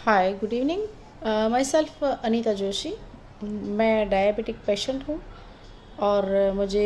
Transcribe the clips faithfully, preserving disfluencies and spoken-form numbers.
हाय, good evening. Myself Anita Joshi. मैं diabetic patient हूँ और मुझे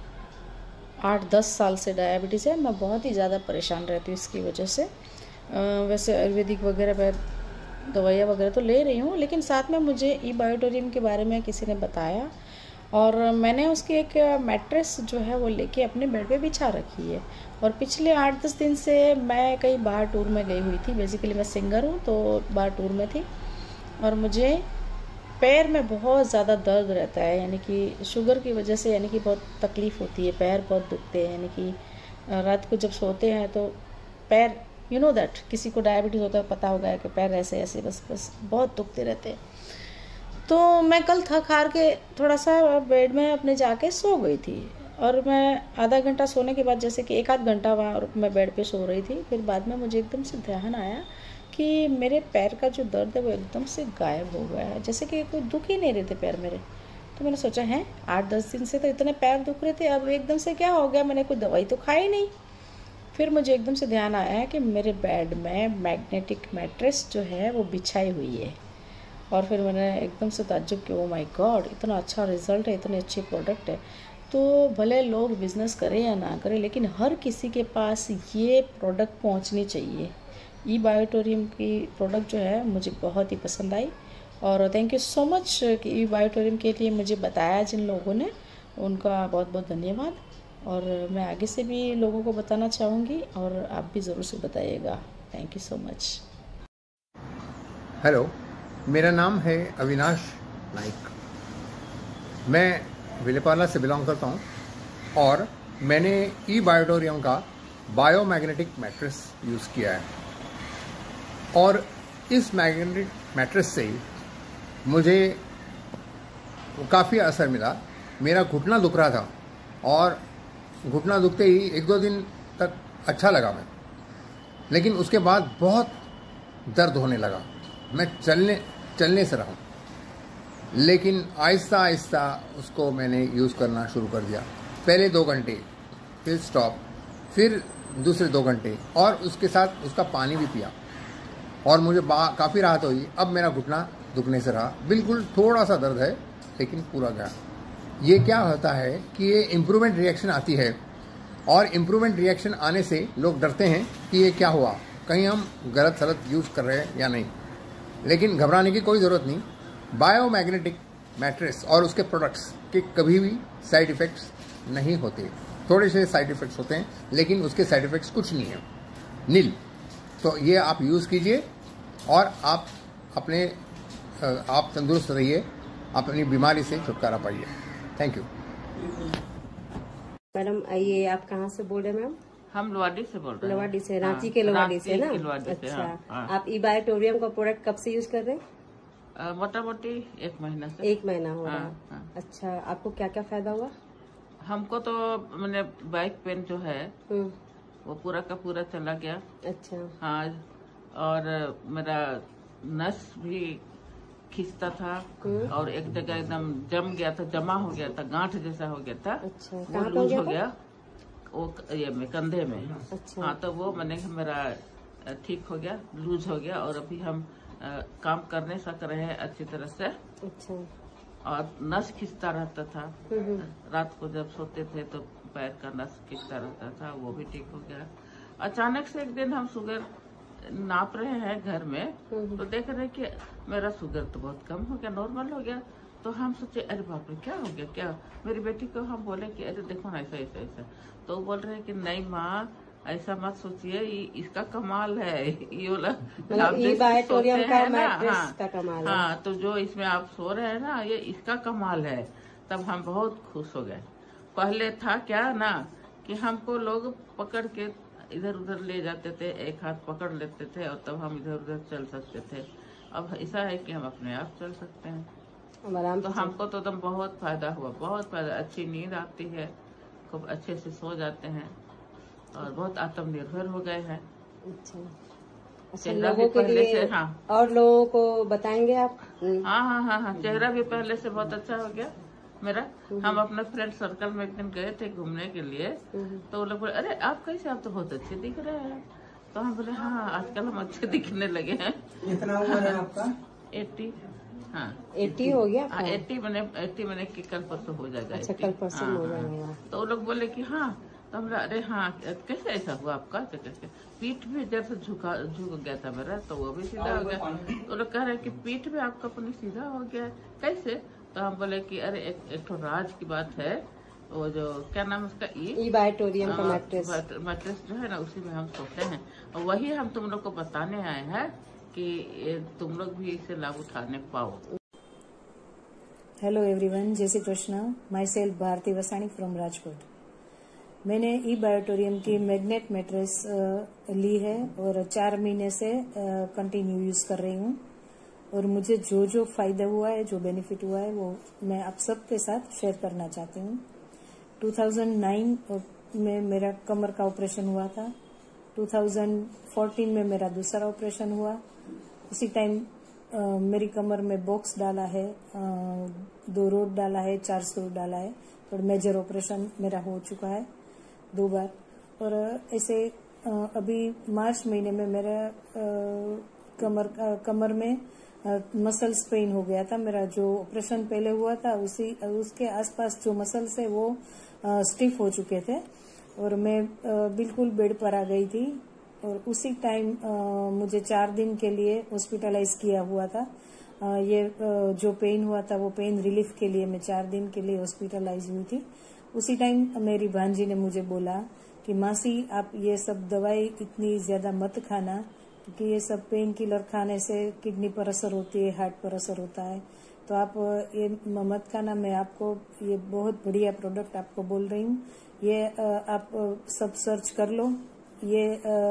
आठ दस साल से डायबिटीज़ है। मैं बहुत ही ज़्यादा परेशान रहती हूँ इसकी वजह से। uh, वैसे आयुर्वेदिक वगैरह मैं दवाइयाँ वगैरह तो ले रही हूँ, लेकिन साथ में मुझे ई बायोटोरियम के बारे में किसी ने बताया और मैंने उसकी एक मैट्रेस जो है वो लेके अपने बेड पे बिछा रखी है। और पिछले आठ दस दिन से मैं कहीं बाहर टूर में गई हुई थी। बेसिकली मैं सिंगर हूँ, तो बाहर टूर में थी और मुझे पैर में बहुत ज़्यादा दर्द रहता है, यानी कि शुगर की वजह से, यानी कि बहुत तकलीफ़ होती है, पैर बहुत दुखते हैं। यानी कि रात को जब सोते हैं तो पैर, यू नो दैट, किसी को डायबिटीज़ होता है पता होगा कि पैर ऐसे ऐसे बस बस बहुत दुखते रहते हैं। तो मैं कल थक हार के थोड़ा सा बेड में अपने जाके सो गई थी और मैं आधा घंटा सोने के बाद, जैसे कि एक आध घंटा वहाँ मैं बेड पे सो रही थी, फिर बाद में मुझे एकदम से ध्यान आया कि मेरे पैर का जो दर्द है वो एकदम से गायब हो गया है, जैसे कि कोई दुख ही नहीं रहे थे पैर मेरे। तो मैंने सोचा है आठ दस दिन से तो इतने पैर दुख रहे थे, अब एकदम से क्या हो गया? मैंने कोई दवाई तो खाई नहीं। फिर मुझे एकदम से ध्यान आया कि मेरे बेड में मैग्नेटिक मैट्रेस जो है वो बिछाई हुई है। और फिर मैंने एकदम से ताज्जुब किया, ओ माय गॉड, इतना अच्छा रिज़ल्ट है, इतनी अच्छी प्रोडक्ट है। तो भले लोग बिज़नेस करें या ना करें, लेकिन हर किसी के पास ये प्रोडक्ट पहुंचनी चाहिए। ई बायोटोरियम की प्रोडक्ट जो है मुझे बहुत ही पसंद आई और थैंक यू सो मच कि ई बायोटोरियम के लिए मुझे बताया जिन लोगों ने, उनका बहुत बहुत धन्यवाद। और मैं आगे से भी लोगों को बताना चाहूँगी और आप भी ज़रूर से बताइएगा। Thank you so much. Hello, मेरा नाम है अविनाश नाइक। मैं विलेपार्ला से बिलोंग करता हूँ और मैंने ई बायोटोरियम का बायोमैग्नेटिक मैट्रेस यूज़ किया है और इस मैग्नेटिक मैट्रेस से मुझे काफ़ी असर मिला। मेरा घुटना दुख रहा था और घुटना दुखते ही एक दो दिन तक अच्छा लगा मैं, लेकिन उसके बाद बहुत दर्द होने लगा। मैं चलने चलने से रहा, लेकिन आहिस्ता आहिस्ता उसको मैंने यूज़ करना शुरू कर दिया। पहले दो घंटे, फिर स्टॉप, फिर दूसरे दो घंटे और उसके साथ उसका पानी भी पिया और मुझे काफ़ी राहत हुई। अब मेरा घुटना दुखने से रहा, बिल्कुल थोड़ा सा दर्द है लेकिन पूरा गया। ये क्या होता है कि ये इम्प्रूवमेंट रिएक्शन आती है और इम्प्रूवमेंट रिएक्शन आने से लोग डरते हैं कि ये क्या हुआ, कहीं हम गलत सलत यूज़ कर रहे हैं या नहीं। लेकिन घबराने की कोई ज़रूरत नहीं। बायोमैग्नेटिक मैट्रेस और उसके प्रोडक्ट्स के कभी भी साइड इफ़ेक्ट्स नहीं होते। थोड़े से साइड इफ़ेक्ट्स होते हैं, लेकिन उसके साइड इफ़ेक्ट्स कुछ नहीं है, नील। तो ये आप यूज़ कीजिए और आप अपने आप तंदुरुस्त रहिए, अपनी बीमारी से छुटकारा पाइए। Thank you. मैडम, ये आप कहाँ से बोल रहे हैं मैम? हम लवाडी से बोल रहे हैं। लवाडी से, रांची के लवाडी से ना? अच्छा, हाँ, हाँ। आप ई बायोटोरियम का प्रोडक्ट कब से यूज कर रहे हैं? मोटा मोटी एक महीना से। एक महीना हो रहा है। हाँ, हाँ। अच्छा, आपको क्या क्या फायदा हुआ? हमको तो मैंने बैक पेन जो है वो पूरा का पूरा चला गया। अच्छा। हाँ, और मेरा नस भी खिंचता था और एक जगह एकदम जम गया था, जमा हो गया था, गांठ जैसा हो गया था। अच्छा, वो लूज हो गया, वो ये में कंधे में। अच्छा। हाँ, तो वो मैंने मेरा ठीक हो गया, लूज हो गया और अभी हम आ, काम करने सक रहे हैं अच्छी तरह से। अच्छा। और नस खिंचता रहता था, रात को जब सोते थे तो पैर का नस खिंचता रहता था, वो भी ठीक हो गया। अचानक से एक दिन हम शुगर नाप रहे हैं घर में, तो देख रहे कि मेरा शुगर तो बहुत कम हो गया, नॉर्मल हो गया। तो हम सोचे अरे बाप रे, क्या हो गया क्या? मेरी बेटी को हम बोले कि अरे देखो ना ऐसा ऐसा ऐसा, तो वो बोल रहे हैं कि नहीं माँ, ऐसा मत सोचिए, इसका कमाल है, ये वाला बायोटोरियम का मैट्रेस का कमाल है। हाँ, तो जो इसमें आप सो रहे हैं ना, ये इसका कमाल है। तब हम बहुत खुश हो गए। पहले था क्या ना कि हमको लोग पकड़ के इधर उधर ले जाते थे, एक हाथ पकड़ लेते थे और तब हम इधर उधर चल सकते थे। अब ऐसा है कि हम अपने आप चल सकते हैं। तो हमको तो एकदम बहुत फायदा हुआ, बहुत फायदा। अच्छी नींद आती है, खूब अच्छे से सो जाते हैं और बहुत आत्मनिर्भर हो गए हैं। अच्छा, अच्छा, लोगों के लिए से, हाँ, और लोगों को बताएंगे आप? हाँ हाँ हाँ हाँ, चेहरा भी पहले से बहुत अच्छा हो गया मेरा। हम अपने फ्रेंड सर्कल में एक दिन गए थे घूमने के लिए, तो वो लोग बोले अरे आप कैसे, आप तो बहुत अच्छे दिख रहे हैं। तो हम बोले हाँ आजकल हम अच्छे दिखने लगे हैं। कितना उम्र है आपका? एट्टी। हाँ एट्टी हो गया? हाँ एट्टी मैंने एट्टी मैंने कि कल परसों हो जाएगा। अच्छा कल परसों हो जाएगा। तो वो लोग बोले कि हाँ, तो हम अरे हाँ कैसे ऐसा हुआ आपका? तो कैसे पीठ भी जब से झुका झुक गया था मेरा, तो वो भी सीधा हो गया। तो लोग कह रहे कि पीठ भी आपका अपनी सीधा हो गया कैसे? तो हम बोले कि अरे एक, एक तो राज की बात है, वो जो क्या नाम उसका ई बायोटोरियम का मैट्रेस मैट्रेस जो है ना, उसी में हम सोते हैं। और वही हम तुम लोग को बताने आए हैं कि तुम लोग भी इसे लाभ उठाने पाओ। हेलो एवरीवन, जय Shri Krishna. Myself Bharati Vasani from Rajkot. मैंने ई बायोटोरियम की मैग्नेट मैट्रेस ली है और चार महीने से कंटिन्यू यूज कर रही हूँ। और मुझे जो जो फायदा हुआ है, जो बेनिफिट हुआ है, वो मैं आप सबके साथ शेयर करना चाहती हूँ। दो हज़ार नौ में मेरा कमर का ऑपरेशन हुआ था। दो हज़ार चौदह में मेरा दूसरा ऑपरेशन हुआ। उसी टाइम मेरी कमर में बॉक्स डाला है, आ, दो रोड डाला है, चार स्क्रू डाला है। और मेजर ऑपरेशन मेरा हो चुका है दो बार। और ऐसे आ, अभी मार्च महीने में मेरा आ, कमर आ, कमर में मसल्स पेन हो गया था। मेरा जो ऑपरेशन पहले हुआ था उसी उसके आसपास जो मसल्स है वो स्टिफ हो चुके थे और मैं आ, बिल्कुल बेड पर आ गई थी। और उसी टाइम मुझे चार दिन के लिए हॉस्पिटलाइज किया हुआ था। आ, ये आ, जो पेन हुआ था वो पेन रिलीफ के लिए मैं चार दिन के लिए हॉस्पिटलाइज हुई थी। उसी टाइम मेरी भांजी ने मुझे बोला कि मासी आप ये सब दवाई इतनी ज्यादा मत खाना, क्योंकि ये सब पेन किलर खाने से किडनी पर असर होती है, हार्ट पर असर होता है, तो आप ये मत खाना। मैं आपको ये बहुत बढ़िया प्रोडक्ट आपको बोल रही हूँ, ये आप सब सर्च कर लो, ये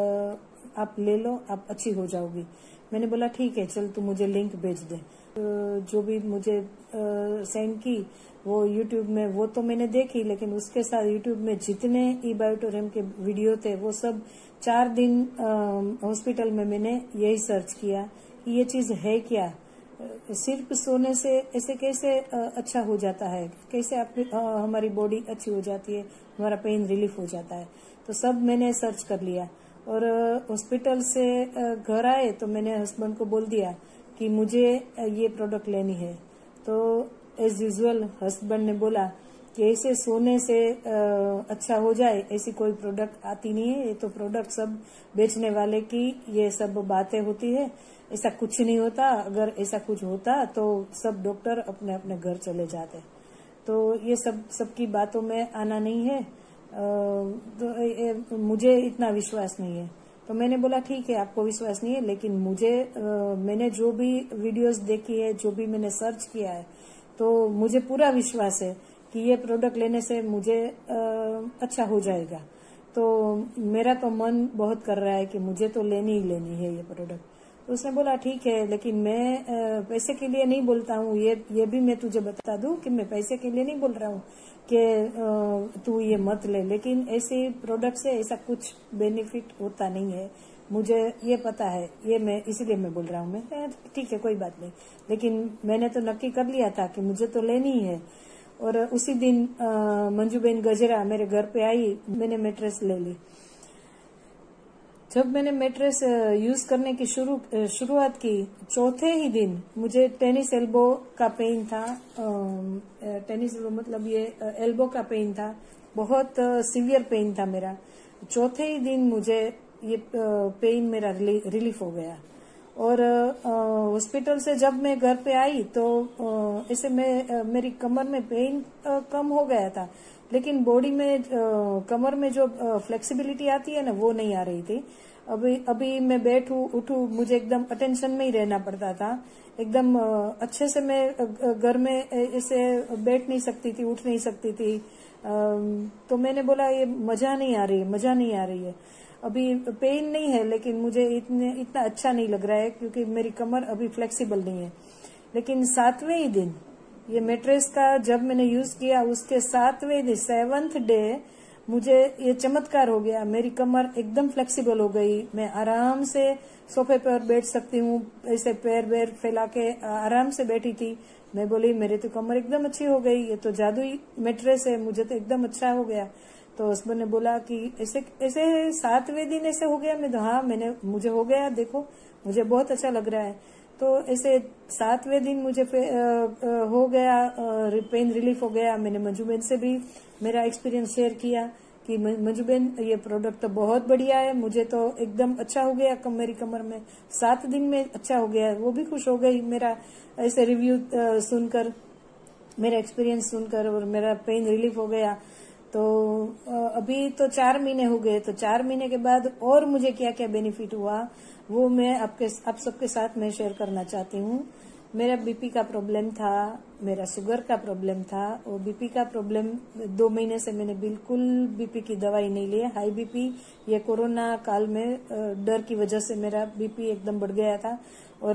आप ले लो, आप अच्छी हो जाओगी। मैंने बोला ठीक है, चल तू मुझे लिंक भेज दे। जो भी मुझे सेंड की वो यूट्यूब में, वो तो मैंने देखी, लेकिन उसके साथ यूट्यूब में जितने ई बायोटोरियम के वीडियो थे वो सब चार दिन हॉस्पिटल में मैंने यही सर्च किया कि ये चीज है क्या, सिर्फ सोने से ऐसे कैसे अच्छा हो जाता है, कैसे आप हमारी बॉडी अच्छी हो जाती है, हमारा पेन रिलीफ हो जाता है। तो सब मैंने सर्च कर लिया। और हॉस्पिटल से घर आए तो मैंने हस्बैंड को बोल दिया कि मुझे ये प्रोडक्ट लेनी है। तो एज यूजुअल हस्बैंड ने बोला कि ऐसे सोने से अच्छा हो जाए ऐसी कोई प्रोडक्ट आती नहीं है, ये तो प्रोडक्ट सब बेचने वाले की ये सब बातें होती है, ऐसा कुछ नहीं होता। अगर ऐसा कुछ होता तो सब डॉक्टर अपने अपने घर चले जाते। तो ये सब सबकी बातों में आना नहीं है। तो ए, मुझे इतना विश्वास नहीं है। तो मैंने बोला ठीक है, आपको विश्वास नहीं है, लेकिन मुझे आ, मैंने जो भी वीडियोस देखी है, जो भी मैंने सर्च किया है, तो मुझे पूरा विश्वास है कि ये प्रोडक्ट लेने से मुझे आ, अच्छा हो जाएगा। तो मेरा तो मन बहुत कर रहा है कि मुझे तो लेनी ही लेनी है ये प्रोडक्ट। तो उसने बोला ठीक है, लेकिन मैं आ, पैसे के लिए नहीं बोलता हूँ, ये ये भी मैं तुझे बता दूं कि मैं पैसे के लिए नहीं बोल रहा हूँ कि तू ये मत ले, लेकिन ऐसे प्रोडक्ट से ऐसा कुछ बेनिफिट होता नहीं है, मुझे ये पता है, ये मैं इसलिए मैं बोल रहा हूँ। मैं ठीक है कोई बात नहीं, लेकिन मैंने तो नक्की कर लिया था कि मुझे तो लेनी ही है। और उसी दिन मंजूबेन गजरा मेरे घर पे आई, मैंने मैट्रेस ले ली। जब मैंने मैट्रेस यूज करने की शुरू शुरुआत की, चौथे ही दिन मुझे टेनिस एल्बो का पेन था। टेनिस एल्बो मतलब ये एल्बो का पेन था, बहुत सीवियर पेन था मेरा। चौथे ही दिन मुझे ये पेन मेरा रिलीफ हो गया। और हॉस्पिटल से जब मैं घर पे आई तो ऐसे मैं मेरी कमर में पेन कम हो गया था, लेकिन बॉडी में कमर में जो फ्लेक्सिबिलिटी आती है ना, वो नहीं आ रही थी। अभी अभी मैं बैठू उठू, मुझे एकदम अटेंशन में ही रहना पड़ता था। एकदम अच्छे से मैं घर में ऐसे बैठ नहीं सकती थी, उठ नहीं सकती थी। तो मैंने बोला ये मजा नहीं आ रही है, मजा नहीं आ रही है। अभी पेन नहीं है, लेकिन मुझे इतने इतना अच्छा नहीं लग रहा है क्योंकि मेरी कमर अभी फ्लेक्सिबल नहीं है। लेकिन सातवें ही दिन ये मैट्रेस का जब मैंने यूज किया, उसके सातवें दिन सेवंथ डे मुझे ये चमत्कार हो गया। मेरी कमर एकदम फ्लेक्सिबल हो गई, मैं आराम से सोफे पर बैठ सकती हूँ, ऐसे पैर पैर फैला के आराम से बैठी थी। मैं बोली मेरी तो कमर एकदम अच्छी हो गई, ये तो जादुई मैट्रेस है, मुझे तो एकदम अच्छा हो गया। तो हस्बैंड ने बोला कि ऐसे ऐसे सातवें दिन ऐसे हो गया। मैं तो हाँ मैंने मुझे हो गया, देखो मुझे बहुत अच्छा लग रहा है। तो ऐसे सातवें दिन मुझे आ, आ, हो गया, पेन रिलीफ हो गया। मैंने मंजू बहन से भी मेरा एक्सपीरियंस शेयर किया कि मंजू बहन ये प्रोडक्ट तो बहुत बढ़िया है, मुझे तो एकदम अच्छा हो गया। कम मेरी कमर में सात दिन में अच्छा हो गया। वो भी खुश हो गई मेरा ऐसे रिव्यू सुनकर, मेरा एक्सपीरियंस सुनकर, और मेरा पेन रिलीफ हो गया। तो अभी तो चार महीने हो गए। तो चार महीने के बाद और मुझे क्या क्या बेनिफिट हुआ वो मैं आपके आप सबके साथ मैं शेयर करना चाहती हूँ। मेरा बीपी का प्रॉब्लम था, मेरा शुगर का प्रॉब्लम था। और बीपी का प्रॉब्लम दो महीने से मैंने बिल्कुल बीपी की दवाई नहीं ली है। हाई बीपी ये कोरोना काल में डर की वजह से मेरा बीपी एकदम बढ़ गया था और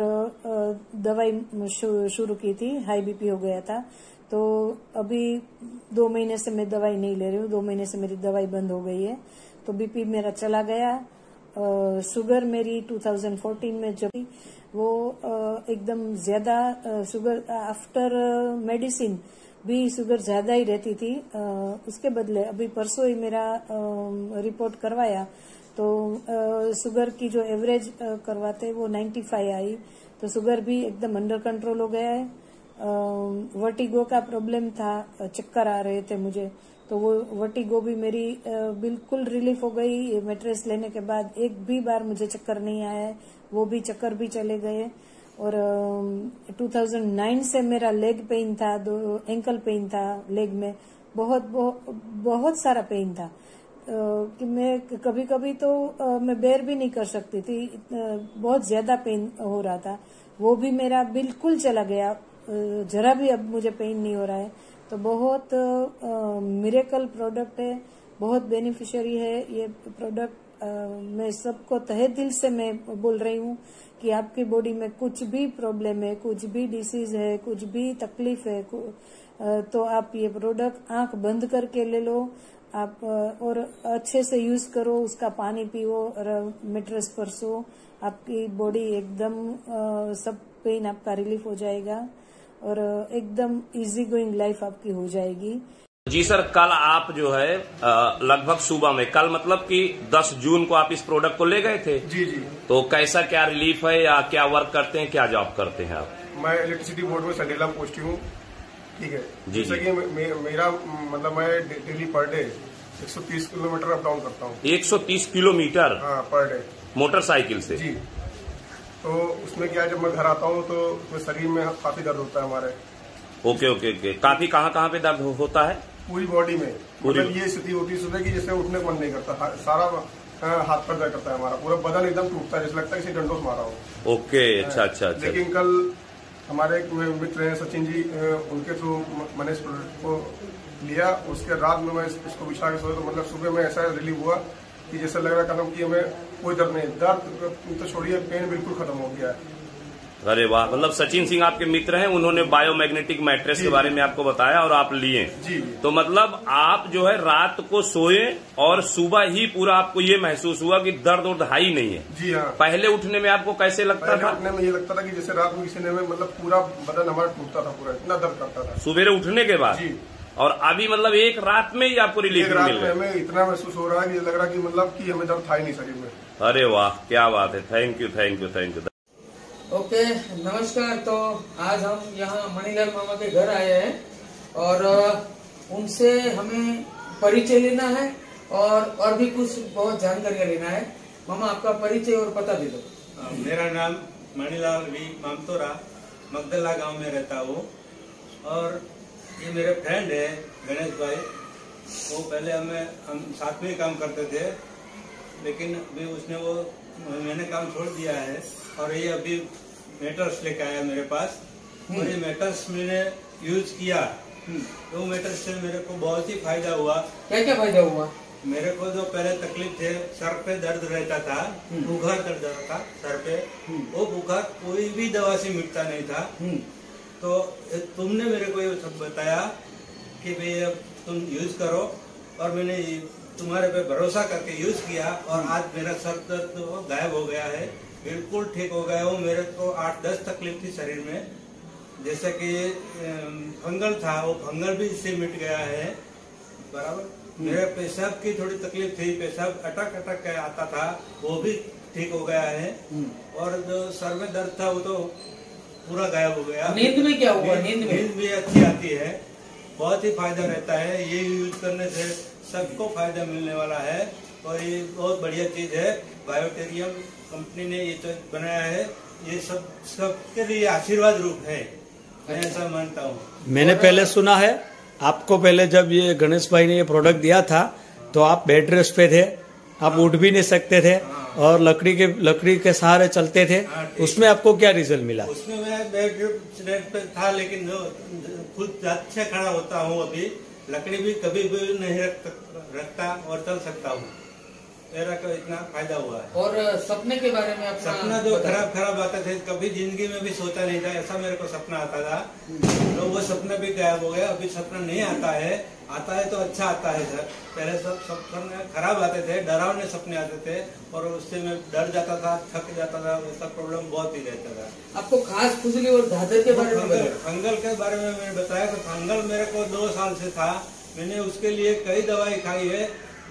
दवाई शुरू की थी, हाई बीपी हो गया था। तो अभी दो महीने से मैं दवाई नहीं ले रही हूँ, दो महीने से मेरी दवाई बंद हो गई है। तो बीपी मेरा चला गया। शुगर मेरी दो हज़ार चौदह में जब वो एकदम ज्यादा शुगर आफ्टर मेडिसिन भी शुगर ज्यादा ही रहती थी। उसके बदले अभी परसों ही मेरा रिपोर्ट करवाया तो शुगर की जो एवरेज करवाते वो पचानवे आई। तो शुगर भी एकदम अंडर कंट्रोल हो गया है। वर्टिगो का प्रॉब्लम था, चक्कर आ रहे थे मुझे, तो वो वर्टिगो भी मेरी बिल्कुल रिलीफ हो गई। ये मैट्रेस लेने के बाद एक भी बार मुझे चक्कर नहीं आया है, वो भी चक्कर भी चले गए। और दो हज़ार नौ से मेरा लेग पेन था, दो एंकल पेन था लेग में, बहुत बहुत, बहुत सारा पेन था कि मैं कभी कभी तो मैं बेर भी नहीं कर सकती थी, बहुत ज्यादा पेन हो रहा था। वो भी मेरा बिल्कुल चला गया, जरा भी अब मुझे पेन नहीं हो रहा है। तो बहुत मिरेकल प्रोडक्ट है, बहुत बेनिफिशियरी है ये प्रोडक्ट। मैं सबको तहे दिल से मैं बोल रही हूँ कि आपकी बॉडी में कुछ भी प्रॉब्लम है, कुछ भी डिसीज है, कुछ भी तकलीफ है, तो आप ये प्रोडक्ट आंख बंद करके ले लो आप और अच्छे से यूज करो, उसका पानी पियो और मैट्रेस पर सो। आपकी बॉडी एकदम सब पेन आपका रिलीफ हो जाएगा और एकदम इजी गोइंग लाइफ आपकी हो जाएगी। जी सर, कल आप जो है लगभग सुबह में, कल मतलब कि दस जून को आप इस प्रोडक्ट को ले गए थे। जी जी। तो कैसा क्या रिलीफ है या क्या वर्क करते हैं, क्या जॉब करते हैं आप? मैं इलेक्ट्रिसिटी बोर्ड में संडेला में पोस्टिंग हूँ, ठीक है। जी जैसे कि मे, मेरा मतलब मैं डेली पर डे एक सौ तीस किलोमीटर अप डाउन करता हूँ। एक सौ तीस किलोमीटर? हाँ, पर डे मोटरसाइकिल से? जी। तो उसमें क्या, जब मैं घर आता हूँ तो उसमें शरीर में काफी दर्द होता है हमारे। Okay okay okay. काफी कहाँ कहाँ पे दर्द होता है? पूरी बॉडी में। मतलब ये स्थिति होती है सुबह की जैसे उठने का मन नहीं करता, सारा हाथ पर दर्द करता है हमारा, पूरा बदन एकदम टूटता है, जैसे लगता है किसी डंडों मारा हो। ओके, अच्छा अच्छा अच्छा। लेकिन कल हमारे एक मित्र हैं सचिन जी, उनके थ्रू मैंने इस प्रोडक्ट को लिया। उसके रात में मैं इसको बिछा के सोया तो मतलब सुबह में ऐसा रिलीव हुआ कि जैसे लग रहा था कि हमें कोई दर्द नहीं, दर्द तो छोड़िए, पेन बिल्कुल खत्म हो गया है। अरे वाह, मतलब सचिन सिंह आपके मित्र हैं, उन्होंने बायोमैग्नेटिक मैट्रेस के बारे में आपको बताया और आप लिए। जी। तो मतलब आप जो है रात को सोए और सुबह ही पूरा आपको ये महसूस हुआ कि दर्द और हाई नहीं है? जी हाँ। पहले उठने में आपको कैसे लगता था? उठने में ये लगता था कि जैसे रात में किसी ने मतलब पूरा बदन हमारा टूटता था, पूरा इतना दर्द करता था सुबेरे उठने के बाद। जी। और अभी मतलब एक रात में ही आपको रिलीफ मिल गया? हमें इतना महसूस हो रहा है कि लग रहा है कि मतलब कि हमें दर्द था ही नहीं शरीर में। अरे वाह, क्या बात है, thank you thank you thank you. Okay okay, नमस्कार। तो आज हम यहाँ मणिलाल मामा के घर आए हैं और उनसे हमें परिचय लेना है और और भी कुछ बहुत जानकारियाँ लेना है। मामा, आपका परिचय और पता दे दो। मेरा नाम मणिलाल वी मामतोरा, मगदला गांव में रहता हूँ और ये मेरे फ्रेंड है गणेश भाई। वो पहले हमें हम साथ में ही काम करते थे, लेकिन अभी उसने वो मैंने काम छोड़ दिया है और ये अभी मेटर्स लेके आया मेरे पास। और ये मेटर्स मैंने यूज किया तो मेटर्स से मेरे को बहुत ही फायदा हुआ। क्या क्या फायदा हुआ? मेरे को जो पहले तकलीफ थे, सर पे दर्द रहता था, बुखार दर्द रहता था सर पे, वो बुखार कोई भी दवा से मिटता नहीं था। तो तुमने मेरे को ये सब बताया कि भाई अब तुम यूज करो और मैंने तुम्हारे पे भरोसा करके यूज किया और आज मेरा सर दर्द तो गायब हो गया है, बिल्कुल ठीक हो गया वो। मेरे को आठ दस तकलीफ थी शरीर में, जैसे कि फंगल था, वो फंगल भी इससे मिट गया है बराबर। मेरे पेशाब की थोड़ी तकलीफ थी, पेशाब अटक अटक के आता था, वो भी ठीक हो गया है। और जो सर में दर्द था वो तो पूरा गायब हो गया। नींद में क्या हुआ? नींद में नींद भी अच्छी आती है, बहुत ही फायदा रहता है। ये यूज करने से सबको फायदा मिलने वाला है और ये बहुत बढ़िया चीज है। बायोटेरियम कंपनी ने ये चीज बनाया है, ये सब सबके लिए आशीर्वाद रूप है, मैं ऐसा मानता हूँ। मैंने पहले सुना है आपको, पहले जब ये गणेश भाई ने ये प्रोडक्ट दिया था तो आप बेड रेस्ट पे थे, आप उठ भी नहीं सकते थे और लकड़ी के लकड़ी के सहारे चलते थे। उसमें आपको क्या रिजल्ट मिला? उसमें मैं बेड रेस्ट पे था, लेकिन खुद अच्छे खड़ा होता हूँ अभी, लकड़ी भी कभी भी नहीं रख, रखता और चल सकता हूँ। मेरा को इतना फायदा हुआ है। और सपने के बारे में अपना सपना जो खराब खराब आते थे, कभी जिंदगी में भी सोचा नहीं था ऐसा मेरे को सपना आता था, तो वो सपना भी गायब हो गया। अभी सपना नहीं आता है, आता है तो अच्छा आता है सर। पहले सब सपने खराब आते थे, डरावने सपने आते थे और उससे मैं डर जाता था, थक जाता था, वैसा प्रॉब्लम बहुत ही रहता था। आपको खास खुजली और धाधर के बारे में? फंगल के बारे में मैंने बताया तो फंगल मेरे को दो साल से था, मैंने उसके लिए कई दवाई खाई है,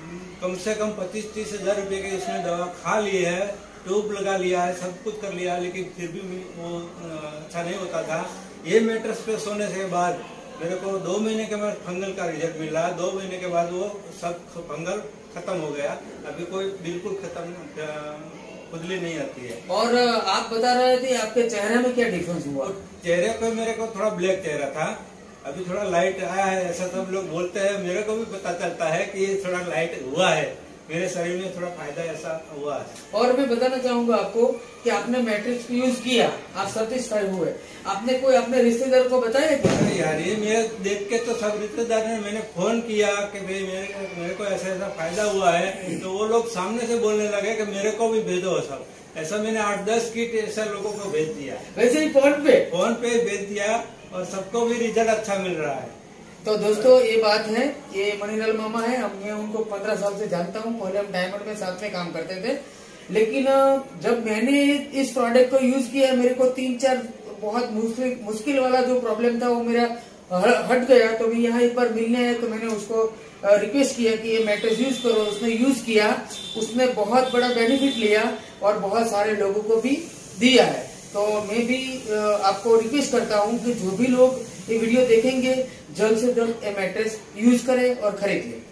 कम से कम पच्चीस तीस हजार रुपए की इसमें दवा खा ली है, ट्यूब लगा लिया है, सब कुछ कर लिया, लेकिन फिर भी वो अच्छा नहीं होता था। ये मैट्रेस पे सोने के बाद मेरे को दो महीने के बाद फंगल का रिजल्ट मिला। दो महीने के बाद वो सब फंगल खत्म हो गया, अभी कोई बिल्कुल खत्म खुजली नहीं आती है। और आप बता रहे थे आपके चेहरे में क्या डिफरेंस हुआ? चेहरे पे मेरे को थोड़ा ब्लैक चेहरा था, अभी थोड़ा लाइट आया है, ऐसा सब लोग बोलते हैं। मेरे को भी पता चलता है कि ये थोड़ा लाइट हुआ है, मेरे शरीर में थोड़ा फायदा ऐसा हुआ है। और मैं बताना चाहूंगा आपको कि आपने मैट्रिक्स यूज किया, आप सेटिस्फाई हुए, आपने कोई अपने रिश्तेदार को बताया क्या? अरे यार, ये मेरे देख के तो सब रिश्तेदार ने मैंने फोन किया कि भाई मेरे मेरे को ऐसा ऐसा फायदा हुआ है, तो वो लोग सामने से बोलने लगे कि मेरे को भी भेजो सब। ऐसा मैंने आठ दस किट ऐसा लोगों को भेज दिया, वैसे ही फोन पे फोन पे भेज दिया और सबको भी रिजल्ट अच्छा मिल रहा है। तो दोस्तों ये बात है, ये मणिलाल मामा है, हम मैं उनको पंद्रह साल से जानता हूँ। पहले हम डायमंड में साथ में काम करते थे, लेकिन जब मैंने इस प्रोडक्ट को यूज किया, मेरे को तीन चार बहुत मुश्किल मुश्किल वाला जो प्रॉब्लम था वो मेरा हट गया। तो मैं यहाँ एक बार मिलने आया तो मैंने उसको रिक्वेस्ट किया कि ये मैट्रेस यूज करो। उसने यूज किया, उसने बहुत बड़ा बेनिफिट लिया और बहुत सारे लोगों को भी दिया है। तो मैं भी आपको रिक्वेस्ट करता हूँ कि जो भी लोग ये वीडियो देखेंगे जल्द से जल्द ये मैट्रेस यूज करें और खरीद लें।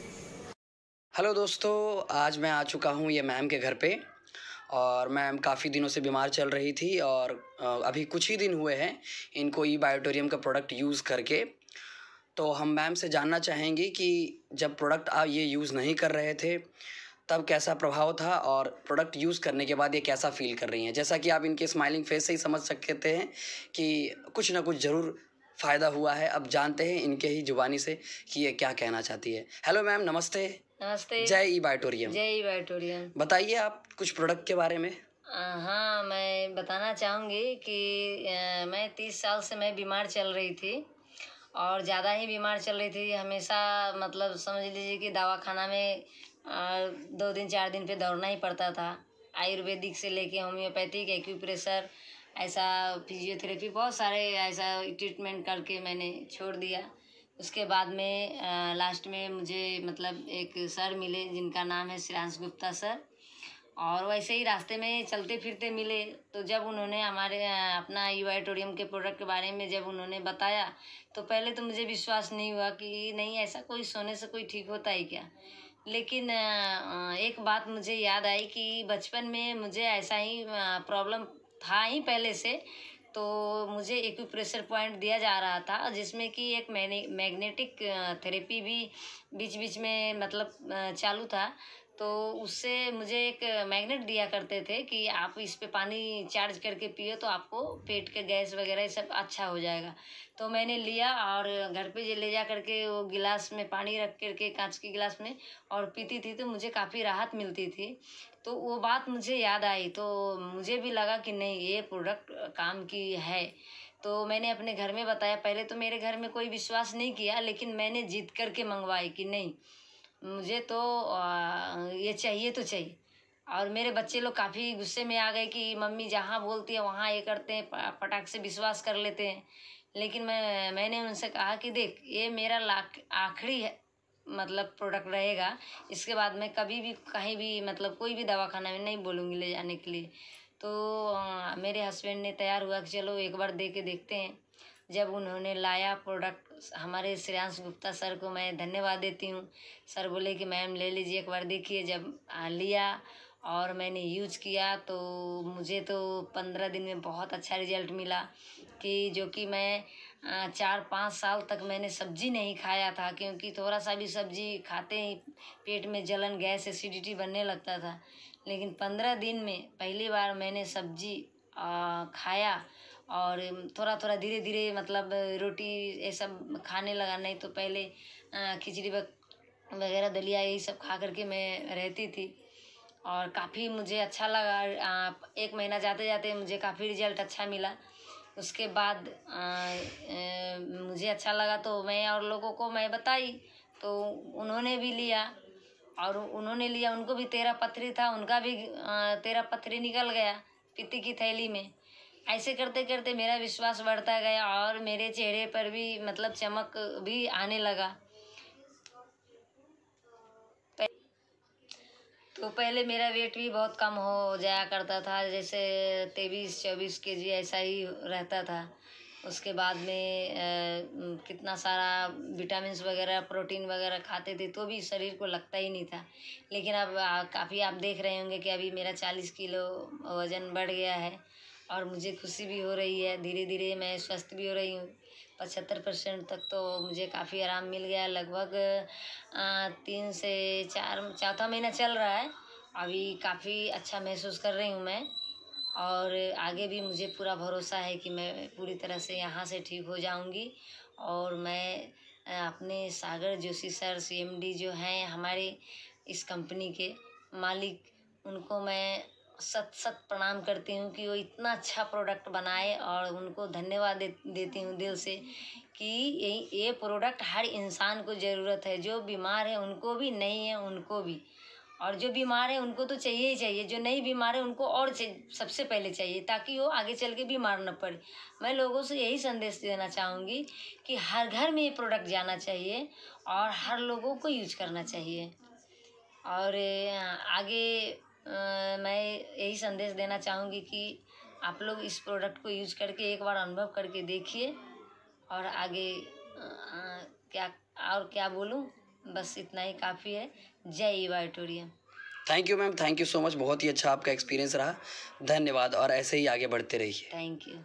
हेलो दोस्तों, आज मैं आ चुका हूँ ये मैम के घर पे और मैम काफ़ी दिनों से बीमार चल रही थी और अभी कुछ ही दिन हुए हैं इनको ई बायोटेरियम का प्रोडक्ट यूज़ करके। तो हम मैम से जानना चाहेंगे कि जब प्रोडक्ट आप ये यूज़ नहीं कर रहे थे तब कैसा प्रभाव था और प्रोडक्ट यूज़ करने के बाद ये कैसा फील कर रही हैं। जैसा कि आप इनके स्माइलिंग फेस से ही समझ सकते हैं कि कुछ ना कुछ ज़रूर फ़ायदा हुआ है। अब जानते हैं इनके ही जुबानी से कि ये क्या कहना चाहती है। हेलो मैम, नमस्ते। नमस्ते। जय ई बायोटेरियम। जय ई बायोटेरियम। बताइए आप कुछ प्रोडक्ट के बारे में। हाँ, मैं बताना चाहूँगी कि आ, मैं तीस साल से मैं बीमार चल रही थी और ज़्यादा ही बीमार चल रही थी। हमेशा मतलब समझ लीजिए कि दवाखाना में आ, दो दिन चार दिन पे दौड़ना ही पड़ता था। आयुर्वेदिक से लेके होम्योपैथिक, एक्यूप्रेशर, ऐसा फिजियोथेरेपी, बहुत सारे ऐसा ट्रीटमेंट करके मैंने छोड़ दिया। उसके बाद में आ, लास्ट में मुझे मतलब एक सर मिले जिनका नाम है श्रेयांश गुप्ता सर, और वैसे ही रास्ते में चलते फिरते मिले। तो जब उन्होंने हमारे अपना ई बायोटेरियम के प्रोडक्ट के बारे में जब उन्होंने बताया तो पहले तो मुझे विश्वास नहीं हुआ कि नहीं ऐसा कोई सोने से कोई ठीक होता है क्या। लेकिन एक बात मुझे याद आई कि बचपन में मुझे ऐसा ही प्रॉब्लम था ही पहले से। तो मुझे एक्यूप्रेशर पॉइंट दिया जा रहा था जिसमें कि एक मैग्नेटिक थेरेपी भी बीच बीच में मतलब चालू था। तो उससे मुझे एक मैग्नेट दिया करते थे कि आप इस पे पानी चार्ज करके पियो तो आपको पेट के गैस वगैरह सब अच्छा हो जाएगा। तो मैंने लिया और घर पे ले जा करके वो गिलास में पानी रख करके कांच के गिलास में और पीती थी तो मुझे काफ़ी राहत मिलती थी। तो वो बात मुझे याद आई तो मुझे भी लगा कि नहीं ये प्रोडक्ट काम की है। तो मैंने अपने घर में बताया। पहले तो मेरे घर में कोई विश्वास नहीं किया, लेकिन मैंने जिद करके मंगवाई कि नहीं मुझे तो ये चाहिए तो चाहिए। और मेरे बच्चे लोग काफ़ी गुस्से में आ गए कि मम्मी जहाँ बोलती है वहाँ ये करते हैं, पटाख से विश्वास कर लेते हैं। लेकिन मैं मैंने उनसे कहा कि देख ये मेरा लाख आखिरी है मतलब प्रोडक्ट रहेगा। इसके बाद मैं कभी भी कहीं भी मतलब कोई भी दवाखाना में नहीं बोलूँगी ले जाने के लिए। तो आ, मेरे हस्बैंड ने तैयार हुआ कि चलो एक बार दे के देखते हैं। जब उन्होंने लाया प्रोडक्ट, हमारे श्रेयांश गुप्ता सर को मैं धन्यवाद देती हूँ। सर बोले कि मैम ले लीजिए एक बार देखिए। जब आ, लिया और मैंने यूज किया तो मुझे तो पंद्रह दिन में बहुत अच्छा रिजल्ट मिला कि जो कि मैं चार पाँच साल तक मैंने सब्जी नहीं खाया था, क्योंकि थोड़ा सा भी सब्जी खाते ही पेट में जलन, गैस, एसिडिटी बनने लगता था। लेकिन पंद्रह दिन में पहली बार मैंने सब्जी आ, खाया और थोड़ा थोड़ा धीरे धीरे मतलब रोटी ये सब खाने लगा। नहीं तो पहले खिचड़ी वगैरह दलिया यही सब खा करके मैं रहती थी और काफ़ी मुझे अच्छा लगा। एक महीना जाते जाते मुझे काफ़ी रिजल्ट अच्छा मिला। उसके बाद आ, आ, मुझे अच्छा लगा तो मैं और लोगों को मैं बताई, तो उन्होंने भी लिया और उन्होंने लिया। उनको भी तेरह पथरी था, उनका भी तेरह पथरी निकल गया पित्ती की थैली में। ऐसे करते करते मेरा विश्वास बढ़ता गया और मेरे चेहरे पर भी मतलब चमक भी आने लगा। तो पहले मेरा वेट भी बहुत कम हो जाया करता था, जैसे तेईस चौबीस के जी ऐसा ही रहता था। उसके बाद में आ, कितना सारा विटामिन्स वगैरह प्रोटीन वगैरह खाते थे तो भी शरीर को लगता ही नहीं था। लेकिन अब काफ़ी आप देख रहे होंगे कि अभी मेरा चालीस किलो वज़न बढ़ गया है और मुझे खुशी भी हो रही है। धीरे धीरे मैं स्वस्थ भी हो रही हूँ। पचहत्तर परसेंट तक तो मुझे काफ़ी आराम मिल गया। लगभग तीन से चार चौथा महीना चल रहा है। अभी काफ़ी अच्छा महसूस कर रही हूँ मैं और आगे भी मुझे पूरा भरोसा है कि मैं पूरी तरह से यहाँ से ठीक हो जाऊँगी। और मैं अपने सागर जोशी सर सीएमडी जो हैं हमारे इस कंपनी के मालिक, उनको मैं सत सत प्रणाम करती हूँ कि वो इतना अच्छा प्रोडक्ट बनाए और उनको धन्यवाद दे, देती हूँ दिल से कि ये ये प्रोडक्ट हर इंसान को ज़रूरत है। जो बीमार है उनको भी, नहीं है उनको भी, और जो बीमार है उनको तो चाहिए ही चाहिए। जो नहीं बीमार है उनको और सबसे पहले चाहिए, ताकि वो आगे चल के बीमार न पड़े। मैं लोगों से यही संदेश देना चाहूँगी कि हर घर में ये प्रोडक्ट जाना चाहिए और हर लोगों को यूज करना चाहिए। और आगे आ, मैं यही संदेश देना चाहूँगी कि आप लोग इस प्रोडक्ट को यूज करके एक बार अनुभव करके देखिए। और आगे आ, क्या और क्या बोलूँ, बस इतना ही काफ़ी है। जय Biotorium. Thank you ma'am, thank you so much. बहुत ही अच्छा आपका एक्सपीरियंस रहा, धन्यवाद और ऐसे ही आगे बढ़ते रहिए। Thank you.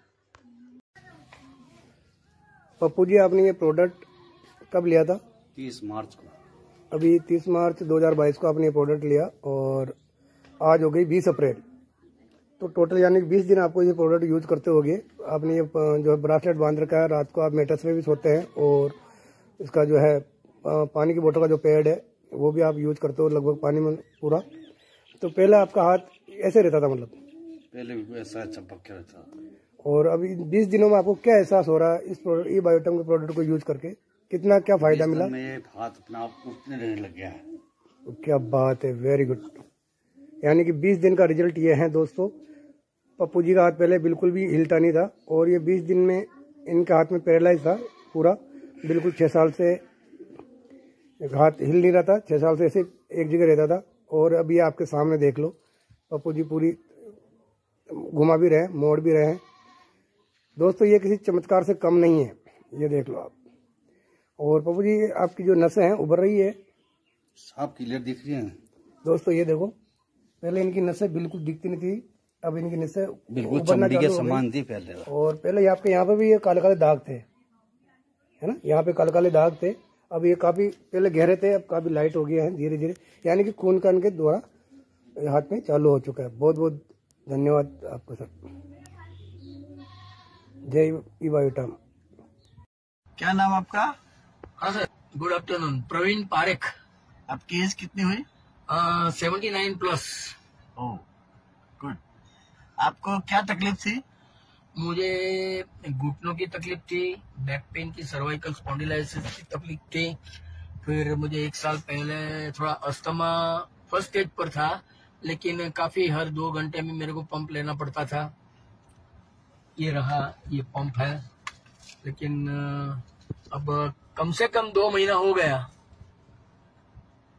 पप्पू जी, आपने ये प्रोडक्ट कब लिया था? तीस मार्च को। अभी तीस मार्च दो हज़ार बाईस को आपने ये प्रोडक्ट लिया और आज हो गई बीस अप्रैल, तो टोटल यानी कि बीस दिन आपको ये प्रोडक्ट यूज करते होगे। आपने ये जो ब्रासलेट बांध रखा है, रात को आप मेटर्स में भी सोते हैं और इसका जो है पानी की बोतल का जो पैड है वो भी आप यूज करते हो लगभग पानी में पूरा। तो पहले आपका हाथ ऐसे रहता था, मतलब पहले भी ऐसा चपक के रहता था, और अभी बीस दिनों में आपको क्या एहसास हो रहा है इस ई बायोटम के प्रोडक्ट को यूज करके? कितना क्या फायदा मिला? मेरे हाथ अपना आप उठने रहने लग गया है। क्या बात है, वेरी गुड। यानी कि बीस दिन का रिजल्ट ये है दोस्तों। पप्पू जी का हाथ पहले बिल्कुल भी हिलता नहीं था और ये बीस दिन में इनके हाथ में पैरालाइज था पूरा, बिल्कुल छः साल से हाथ हिल नहीं रहा था, छः साल से ऐसे एक जगह रहता था। और अभी आपके सामने देख लो, पप्पू जी पूरी घुमा भी रहे, मोड़ भी रहे हैं दोस्तों। ये किसी चमत्कार से कम नहीं है, ये देख लो आप। और पप्पू जी आपकी जो नसें हैं उभर रही है, साफ क्लियर दिख रही है दोस्तों। ये देखो, पहले इनकी नसें बिल्कुल दिखती नहीं थी, अब इनकी नसें बिल्कुल चमड़ी के समान थी पहले। और पहले आपके यहाँ पे भी ये काले काले दाग थे, है ना, यहाँ पे काले काले दाग थे। अब ये काफी पहले गहरे थे, अब काफी लाइट हो गए हैं धीरे धीरे, यानी कि खून का इनके द्वारा हाथ में चालू हो चुका है। बहुत बहुत धन्यवाद आपको सर। जय ई बायोटम। क्या नाम आपका? हाँ sir, good afternoon. Praveen Parekh. आपकी एज कितनी हुई? Seventy nine plus. Oh good. आपको क्या तकलीफ थी? मुझे घुटनों की तकलीफ थी, बैक पेन की, सर्वाइकल स्पॉन्डिलाइसिस की तकलीफ थी। फिर मुझे एक साल पहले थोड़ा अस्थमा फर्स्ट स्टेज पर था, लेकिन काफी हर दो घंटे में मेरे को पंप लेना पड़ता था। ये रहा, ये पंप है, लेकिन अब कम से कम दो महीना हो गया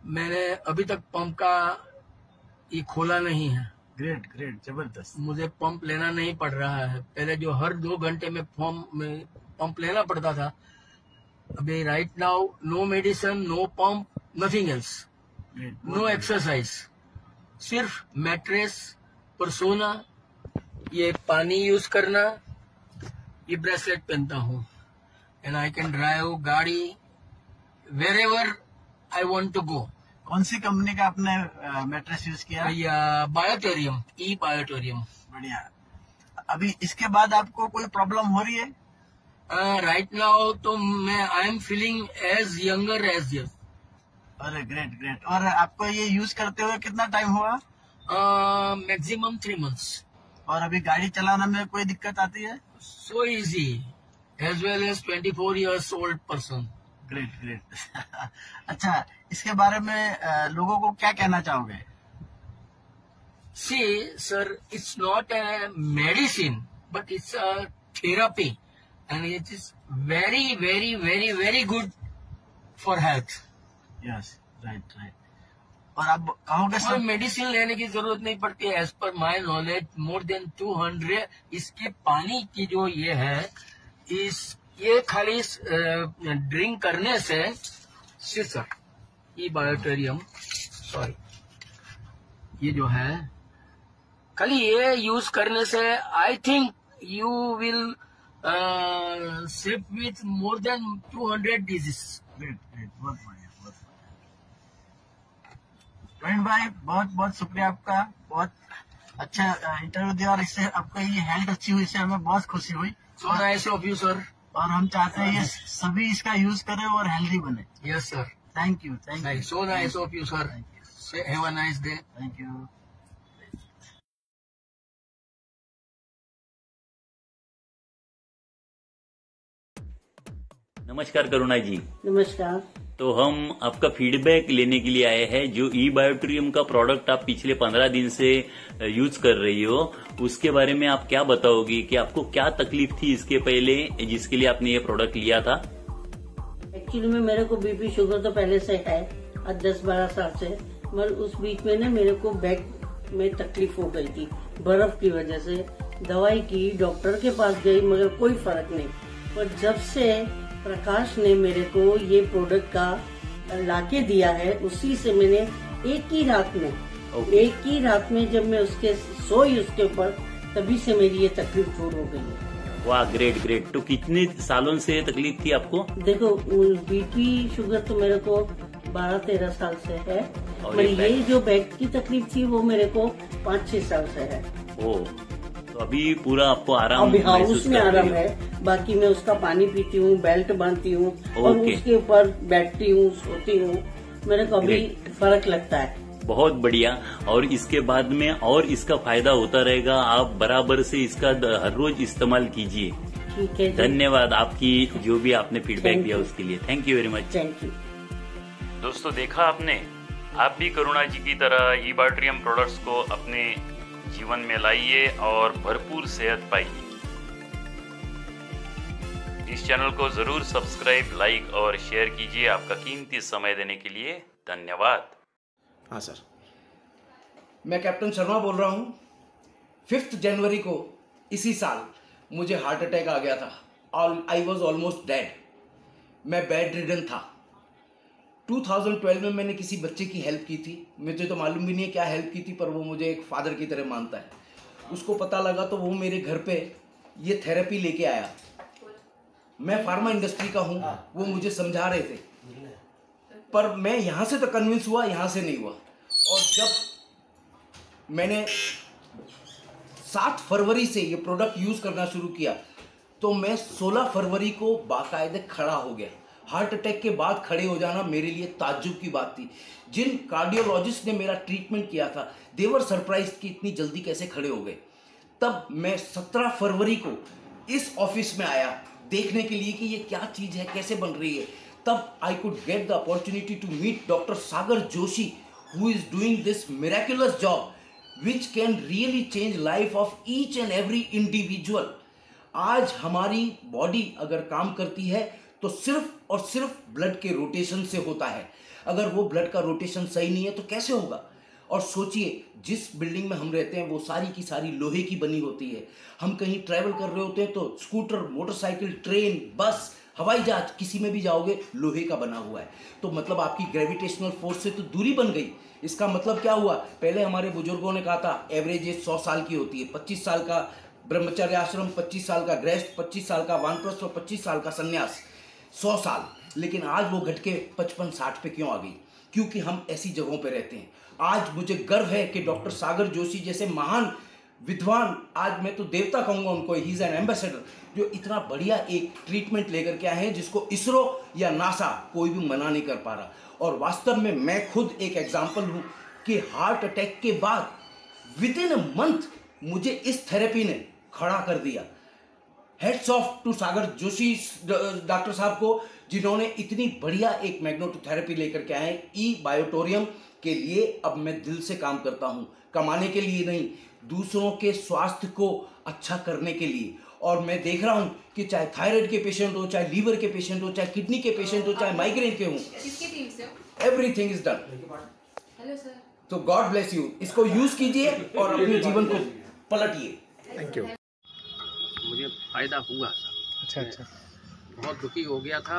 मैंने अभी तक पंप का ये खोला नहीं है। ग्रेट ग्रेट, जबरदस्त। मुझे पंप लेना नहीं पड़ रहा है। पहले जो हर दो घंटे में पंप में पंप लेना पड़ता था, अभी right now no medicine, no pump, nothing else, no exercise, सिर्फ मैट्रेस पर सोना, ये पानी यूज करना, ये ब्रेसलेट पहनता हूँ, एंड आई कैन ड्राइव गाड़ी wherever I want to go. कौन सी कंपनी का आपने मैट्रेस यूज किया? या बायोटोरियम, ई बायोटोरियम। बढ़िया। अभी इसके बाद आपको कोई प्रॉब्लम हो रही है? राइट uh, नाउ right तो मैं I am feeling as younger as yes. अरे ग्रेट ग्रेट। और आपको ये यूज करते हुए कितना टाइम हुआ? Maximum three months. और अभी गाड़ी चलाने में कोई दिक्कत आती है? So easy, as well as twenty four years old person. Great great. अच्छा, इसके बारे में आ, लोगों को क्या कहना चाहोगे? See sir, it's not a medicine but it's a therapy and it is very very very very good for health. Yes, right right. और आप कहोगे कोई मेडिसिन लेने की जरूरत नहीं पड़ती। As per my knowledge more than two hundred इसके पानी की जो ये है, इस ये खाली ड्रिंक करने से सर ये बायोटोरियम सॉरी ये जो है खाली ये यूज करने से I think you will save with more than two hundred disease. Great great, बहुत बढ़िया बहुत बढ़िया। प्रवीण भाई, बहुत बहुत शुक्रिया आपका, बहुत अच्छा इंटरव्यू दिया और इससे आपका ये हेल्थ अच्छी हुई, इससे हमें बहुत खुशी हुई। So nice of you sir. और हम चाहते हैं ये सभी इसका यूज करें और हेल्दी बने। Yes sir, thank you thank you. So nice of you sir, have a nice day. Thank you. नमस्कार करुणा जी। नमस्कार। तो हम आपका फीडबैक लेने के लिए आए हैं। जो ई बायोटोरियम का प्रोडक्ट आप पिछले पंद्रह दिन से यूज कर रही हो, उसके बारे में आप क्या बताओगी कि आपको क्या तकलीफ थी इसके पहले जिसके लिए आपने ये प्रोडक्ट लिया था? एक्चुअली में मेरे को बीपी शुगर तो पहले से है, आज दस बारह साल से, मगर उस बीच में ना मेरे को बैक में तकलीफ हो गई थी बर्फ की वजह से। दवाई की, डॉक्टर के पास गई, मगर कोई फर्क नहीं। पर जब से प्रकाश ने मेरे को ये प्रोडक्ट का लाके दिया है, उसी से मैंने एक ही रात में okay. एक ही रात में जब मैं उसके सोई उसके ऊपर, तभी से मेरी ये तकलीफ दूर हो गई है। वाह, ग्रेट ग्रेट। तो कितने सालों से तकलीफ थी आपको? देखो, बीपी शुगर तो मेरे को बारह तेरह साल से है, और ये, ये जो बैक की तकलीफ थी वो मेरे को पाँच छह साल से है। ओ, तो अभी पूरा आपको आराम अभी हाँ, उसमें आराम है। बाकी मैं उसका पानी पीती हूँ, बेल्ट बांधती हूँ और उसके ऊपर बैठती हूँ, सोती हूँ, मेरे को अभी फर्क लगता है। बहुत बढ़िया। और इसके बाद में और इसका फायदा होता रहेगा, आप बराबर से इसका हर रोज इस्तेमाल कीजिए। ठीक है, धन्यवाद आपकी जो भी आपने फीडबैक दिया उसके लिए। Thank you very much. Thank you. दोस्तों, देखा आपने, आप भी करुणा जी की तरह ई बायोटोरियम प्रोडक्ट्स को अपने जीवन में लाइए और भरपूर सेहत पाइए। इस चैनल को जरूर सब्सक्राइब, लाइक और शेयर कीजिए। आपका कीमती समय देने के लिए धन्यवाद। हाँ सर। मैं कैप्टन शर्मा बोल रहा हूँ। फिफ्थ जनवरी को इसी साल मुझे हार्ट अटैक आ गया था। All I was almost dead. मैं बेड रिडन था। दो हज़ार बारह में मैंने किसी बच्चे की हेल्प की थी। मुझे तो मालूम भी नहीं है क्या हेल्प की थी, पर वो मुझे एक फादर की तरह मानता है। उसको पता लगा तो वो मेरे घर पे ये थेरेपी लेके आया। मैं फार्मा इंडस्ट्री का हूँ, वो मुझे समझा रहे थे, पर मैं यहाँ से तो कन्विंस हुआ, यहाँ से नहीं हुआ। और जब मैंने सात फरवरी से ये प्रोडक्ट यूज़ करना शुरू किया तो मैं सोलह फरवरी को बाकायदे खड़ा हो गया। हार्ट अटैक के बाद खड़े हो जाना मेरे लिए ताज्जुब की बात थी। जिन कार्डियोलॉजिस्ट ने मेरा ट्रीटमेंट किया था, दे वर सरप्राइज्ड कि इतनी जल्दी कैसे खड़े हो गए। तब मैं सत्रह फरवरी को इस ऑफिस में आया देखने के लिए कि ये क्या चीज़ है, कैसे बन रही है। तब I could get the opportunity to meet doctor Sagar Joshi, who is doing this miraculous job which can really change life of each and every individual. आज हमारी बॉडी अगर काम करती है तो सिर्फ और सिर्फ ब्लड के रोटेशन से होता है। अगर वो ब्लड का रोटेशन सही नहीं है तो कैसे होगा? और सोचिए, जिस बिल्डिंग में हम रहते हैं वो सारी की सारी लोहे की बनी होती है। हम कहीं ट्रैवल कर रहे होते हैं तो स्कूटर, मोटरसाइकिल, ट्रेन, बस, हवाई जहाज, किसी में भी जाओगे लोहे का बना हुआ है। तो मतलब आपकी ग्रेविटेशनल फोर्स से तो दूरी बन गई। इसका मतलब क्या हुआ? पहले हमारे बुजुर्गों ने कहा था एवरेज एज सौ साल की होती है, पच्चीस साल का ब्रह्मचर्य आश्रम, पच्चीस साल का गृहस्थ, पच्चीस साल का वानप्रस्थ और पच्चीस साल का संन्यास, सौ साल। लेकिन आज वो घट के पचपन साठ पे क्यों आ गई? क्योंकि हम ऐसी जगहों पे रहते हैं। आज मुझे गर्व है कि डॉक्टर सागर जोशी जैसे महान विद्वान, आज मैं तो देवता कहूंगा उनको, ही इज एन एम्बेसडर, जो इतना बढ़िया एक ट्रीटमेंट लेकर के आए हैं जिसको इसरो या नासा कोई भी मना नहीं कर पा रहा। और वास्तव में मैं खुद एक एग्जाम्पल हूं कि हार्ट अटैक के बाद विद इन अ मंथ मुझे इस थेरेपी ने खड़ा कर दिया। Heads off to Sagar Joshi doctor साहब को, जिन्होंने इतनी बढ़िया एक मैग्नेटोथेरेपी लेकर के आए ई बायोटोरियम के लिए। अब मैं दिल से काम करता हूं, कमाने के लिए नहीं, दूसरों के स्वास्थ्य को अच्छा करने के लिए। और मैं देख रहा हूं कि चाहे थायराइड के पेशेंट हो, चाहे लीवर के पेशेंट हो, चाहे किडनी के पेशेंट हो, चाहे माइग्रेन के हो, everything is done. Hello sir. तो गॉड ब्लेस यू। इसको यूज कीजिए और अपने जीवन को पलटिए। Thank you. मुझे फायदा हुआ था। अच्छा अच्छा। बहुत दुखी हो गया था।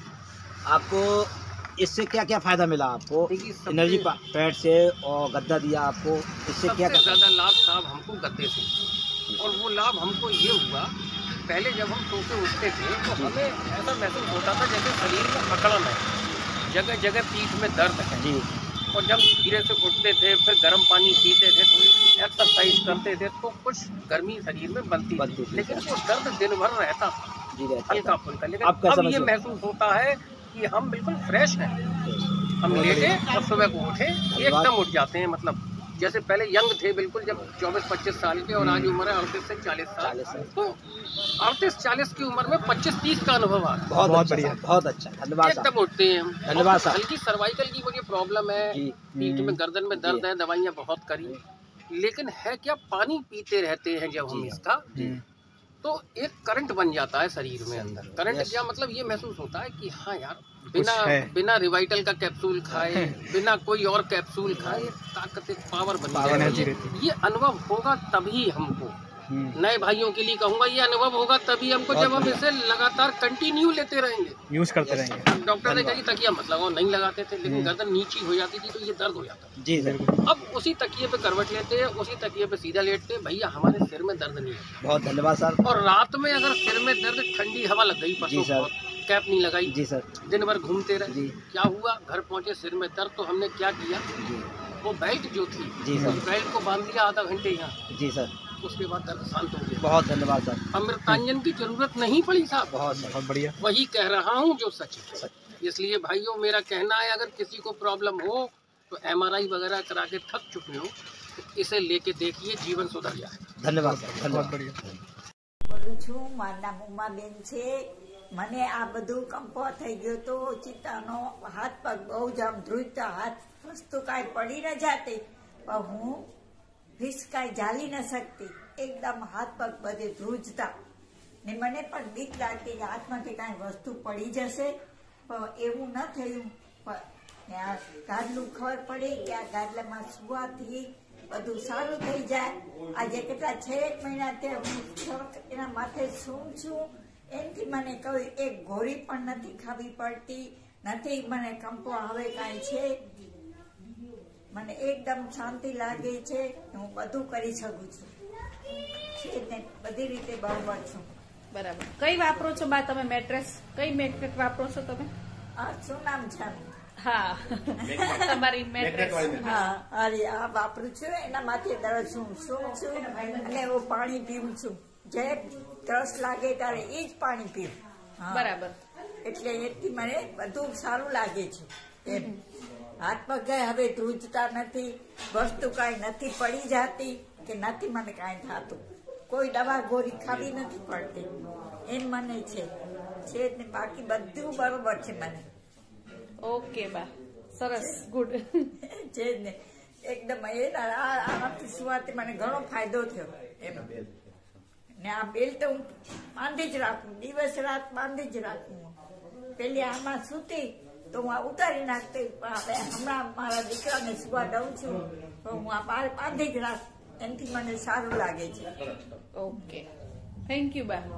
आपको इससे क्या क्या फायदा मिला? आपको एनर्जी पैड से और गद्दा दिया आपको, इससे क्या क्या? सबसे ज्यादा लाभ साहब हमको गद्दे से, और वो लाभ हमको ये हुआ, पहले जब हम सो के उठते थे तो हमें ऐसा महसूस होता था जैसे शरीर में अकड़न है, जगह जगह पीठ में दर्द है जी। और जब धीरे से उठते थे, फिर गर्म पानी पीते थे, थोड़ी सी एक्सरसाइज करते थे तो कुछ गर्मी शरीर में बनती थी, लेकिन वो दर्द दिन भर रहता था जी, हल्का फुल्का। लेकिन अब ये महसूस होता है कि हम बिल्कुल फ्रेश हैं। हम लेटे और सुबह को उठे एकदम उठ जाते हैं। मतलब जैसे पहले यंग थे बिल्कुल, जब चौबीस पच्चीस साल के, और आज उम्र है अड़तीस से चालीस साल। तो अड़तीस चालीस की उम्र में पच्चीस तीस का अनुभव आ बहुत बहुत बढ़िया, बहुत अच्छा, धन्यवाद। एकदम उठते हैं हम। धन्यवाद। हल्की सर्वाइकल की मुझे प्रॉब्लम है, पीठ में गर्दन में दर्द है, दवाइयाँ बहुत करी, लेकिन है क्या, पानी पीते रहते हैं जब हम इसका तो एक करंट बन जाता है शरीर में अंदर। करंट क्या मतलब, ये महसूस होता है कि हाँ यार, बिना बिना रिवाइटल का कैप्सूल खाए, बिना कोई और कैप्सूल खाए, ताकत एक पावर बन जाती है। ये अनुभव होगा तभी हमको, नए भाइयों के लिए कहूँगा, ये अनुभव होगा तभी हमको जब हम इसे लगातार कंटिन्यू लेते रहेंगे, यूज करते रहेंगे। डॉक्टर ने कही तकिया मत लगाओ, नहीं लगाते थे, लेकिन गर्दन नीची हो जाती थी तो ये दर्द हो जाता जी सर। अब उसी तकिए पे करवट लेते हैं, उसी तकिए पे सीधा लेटते हैं, भैया हमारे सिर में दर्द नहीं है। बहुत धन्यवाद सर। और रात में अगर सिर में दर्द, ठंडी हवा लग गई, परसों बहुत कैप नहीं लगाई जी सर, दिन भर घूमते रहे, क्या हुआ, घर पहुंचे सिर में दर्द, तो हमने क्या किया, वो बेल्ट जो थी जी सर, उस बेल्ट को बांध दिया आधा घंटे यहाँ जी सर, उसके बाद दर्द शांत हो गया। बहुत धन्यवाद सर। अमृतांजन की जरूरत नहीं पड़ी साहब। बहुत बहुत बढ़िया, वही कह रहा हूँ जो सच है। इसलिए भाइयों, मेरा कहना है, अगर किसी को प्रॉब्लम हो तो एमआरआई वगैरह करा के थक चुके हो तो इसे लेके देखिए, जीवन सुधर जाए। धन्यवाद सर, धन्यवाद। બોલું છું, મારું નામ ઉમાબેન છે। મને આ બધું કંપો થઈ ગયો તો ચિત્તાનો હાથ પગ બહુ જ આમ ધ્રુજતા, હાથ વસ્તુ કાંઈ પડી ન જાતી, પણ હું ફીસ કાંઈ ઝાલી ન શકતી, એકદમ હાથ પગ બધે ધ્રુજતા ને મને પણ બીક લાગતી કે હાથમાંથી કાંઈ વસ્તુ પડી જશે, પણ એવું ન થયું। પણ આ ગાદલું ખબર પડી કે આ ગાદલામાં સુવાથી બધું સારું થઈ જાય। આજે કેટલા છ એક મહિના એના માથે શું છું, એનાથી મને કહ્યું એક ગોળી પણ નથી ખાવી પડતી, નથી મને કંપો હવે કાંઈ છે, મને એકદમ શાંતિ લાગે છે, હું બધું કરી શકું છું, બધી રીતે બરોબર છું। બરાબર। કઈ વાપરો છો બા તમે મેટ્રેસ? કઈ મેટ્રેસ વાપરો છો તમે? આ શું નામ છે? હા, તમારી મેટ્રેસ? હા, અરે આ વાપરું છું, એના માથે દરજ શું શું છું અને હું પાણી પીવું છું, જે ત્રસ લાગે ત્યારે એ જ પાણી પીવું। બરાબર। એટલે એથી મને બધું સારું લાગે છે એમ। હાથ પગ હવે ધ્રુજતા નથી, વસ્તુ કાંઈ નથી પડી જાતી કે નથી મને કાંઈ થતું, કોઈ દવા ગોળી ખાવી નથી પડતી, એમ મને છે છે ને બાકી બધું બરોબર છે મને। ઓકે બા, સરસ, ગુડ છે ને એકદમ એ આનાથી સુવાથી મને ઘણો ફાયદો થયો એમ। ને આ બેલ્ટ હું બાંધી જ રાખું, દિવસ રાત બાંધી જ રાખું। પેલી આમાં સૂતી તો હું આ ઉતારી નાખતી. પણ હવે હમણાં મારા દીકરાને સુવા દઉં છું તો હું આ બાંધી જ રાખ, એનાથી મને સારું લાગે છે. ओके, थैंक यू बा.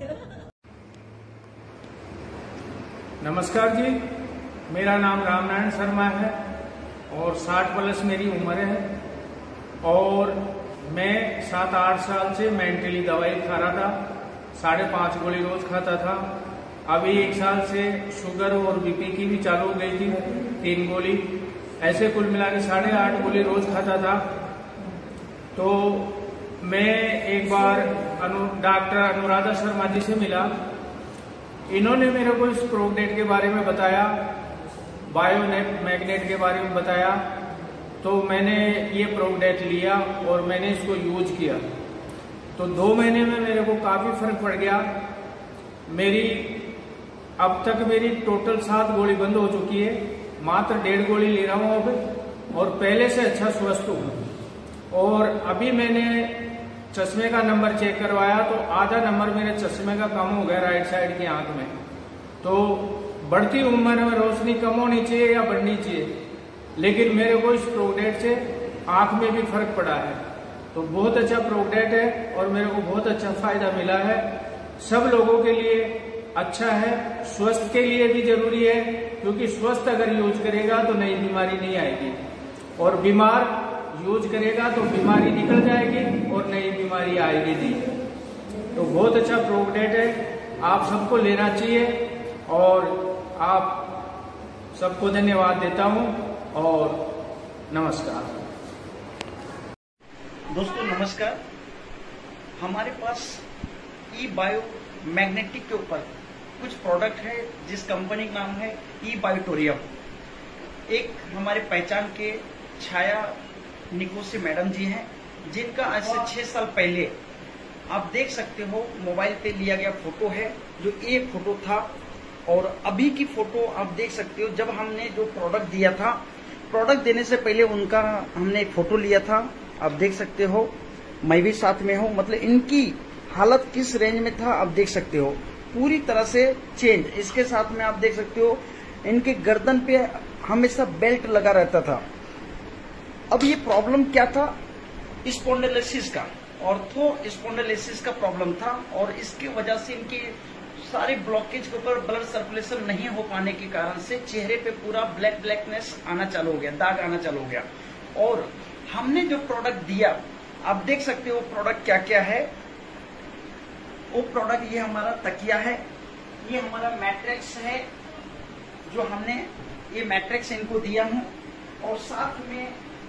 नमस्कार जी, मेरा नाम रामनारायण शर्मा है और साठ प्लस मेरी उम्र है और मैं सात आठ साल से मेंटली दवाई खा रहा था. साढ़े पाँच गोली रोज खाता था. अभी एक साल से शुगर और बीपी की भी चालू हो गई थी, तीन गोली. ऐसे कुल मिला के साढ़े आठ गोली रोज खाता था. तो मैं एक बार अनु डॉक्टर अनुराधा शर्मा जी से मिला. इन्होंने मेरे को इस प्रोगनेट के बारे में बताया, बायोनेट मैग्नेट के बारे में बताया. तो मैंने ये प्रोगनेट लिया और मैंने इसको यूज किया. तो दो महीने में मेरे को काफी फर्क पड़ गया. मेरी अब तक मेरी टोटल सात गोली बंद हो चुकी है. मात्र डेढ़ गोली ले रहा हूँ अब और पहले से अच्छा स्वस्थ हूँ. और अभी मैंने चश्मे का नंबर चेक करवाया तो आधा नंबर मेरे चश्मे का कम हो गया राइट साइड की आंख में. तो बढ़ती उम्र में रोशनी कम होनी चाहिए या बढ़नी चाहिए, लेकिन मेरे को इस प्रोगनेट से आंख में भी फर्क पड़ा है. तो बहुत अच्छा प्रोगनेट है और मेरे को बहुत अच्छा फायदा मिला है. सब लोगों के लिए अच्छा है, स्वस्थ के लिए भी जरूरी है, क्योंकि स्वस्थ अगर यूज करेगा तो नई बीमारी नहीं आएगी और बीमार यूज करेगा तो बीमारी निकल जाएगी और नई बीमारी आएगी नहीं. तो बहुत अच्छा प्रोगनेट है, आप सबको लेना चाहिए और आप सबको धन्यवाद देता हूं और नमस्कार. दोस्तों नमस्कार, हमारे पास ई बायो मैग्नेटिक के ऊपर कुछ प्रोडक्ट है जिस कंपनी का नाम है ई बायोटोरियम. एक हमारे पहचान के छाया निकोसी मैडम जी हैं, जिनका आज से छह साल पहले आप देख सकते हो मोबाइल पे लिया गया फोटो है, जो एक फोटो था और अभी की फोटो आप देख सकते हो. जब हमने जो प्रोडक्ट दिया था, प्रोडक्ट देने से पहले उनका हमने एक फोटो लिया था, आप देख सकते हो. मैं भी साथ में हूँ, मतलब इनकी हालत किस रेंज में था आप देख सकते हो, पूरी तरह से चेंज. इसके साथ में आप देख सकते हो इनके गर्दन पे हमेशा बेल्ट लगा रहता था. अब ये प्रॉब्लम क्या था? स्पॉन्डिलोसिस का, ऑर्थो स्पॉन्डिलोसिस का प्रॉब्लम था और इसकी वजह से इनकी सारे ब्लॉकेज के ऊपर ब्लड सर्कुलेशन नहीं हो पाने के कारण से चेहरे पे पूरा ब्लैक ब्लैकनेस आना चालू हो गया, दाग आना चालू हो गया. और हमने जो प्रोडक्ट दिया आप देख सकते हो प्रोडक्ट क्या क्या है. वो प्रोडक्ट ये हमारा तकिया है, ये हमारा मैट्रिक्स है जो हमने ये मैट्रिक्स इनको दिया हूं और साथ में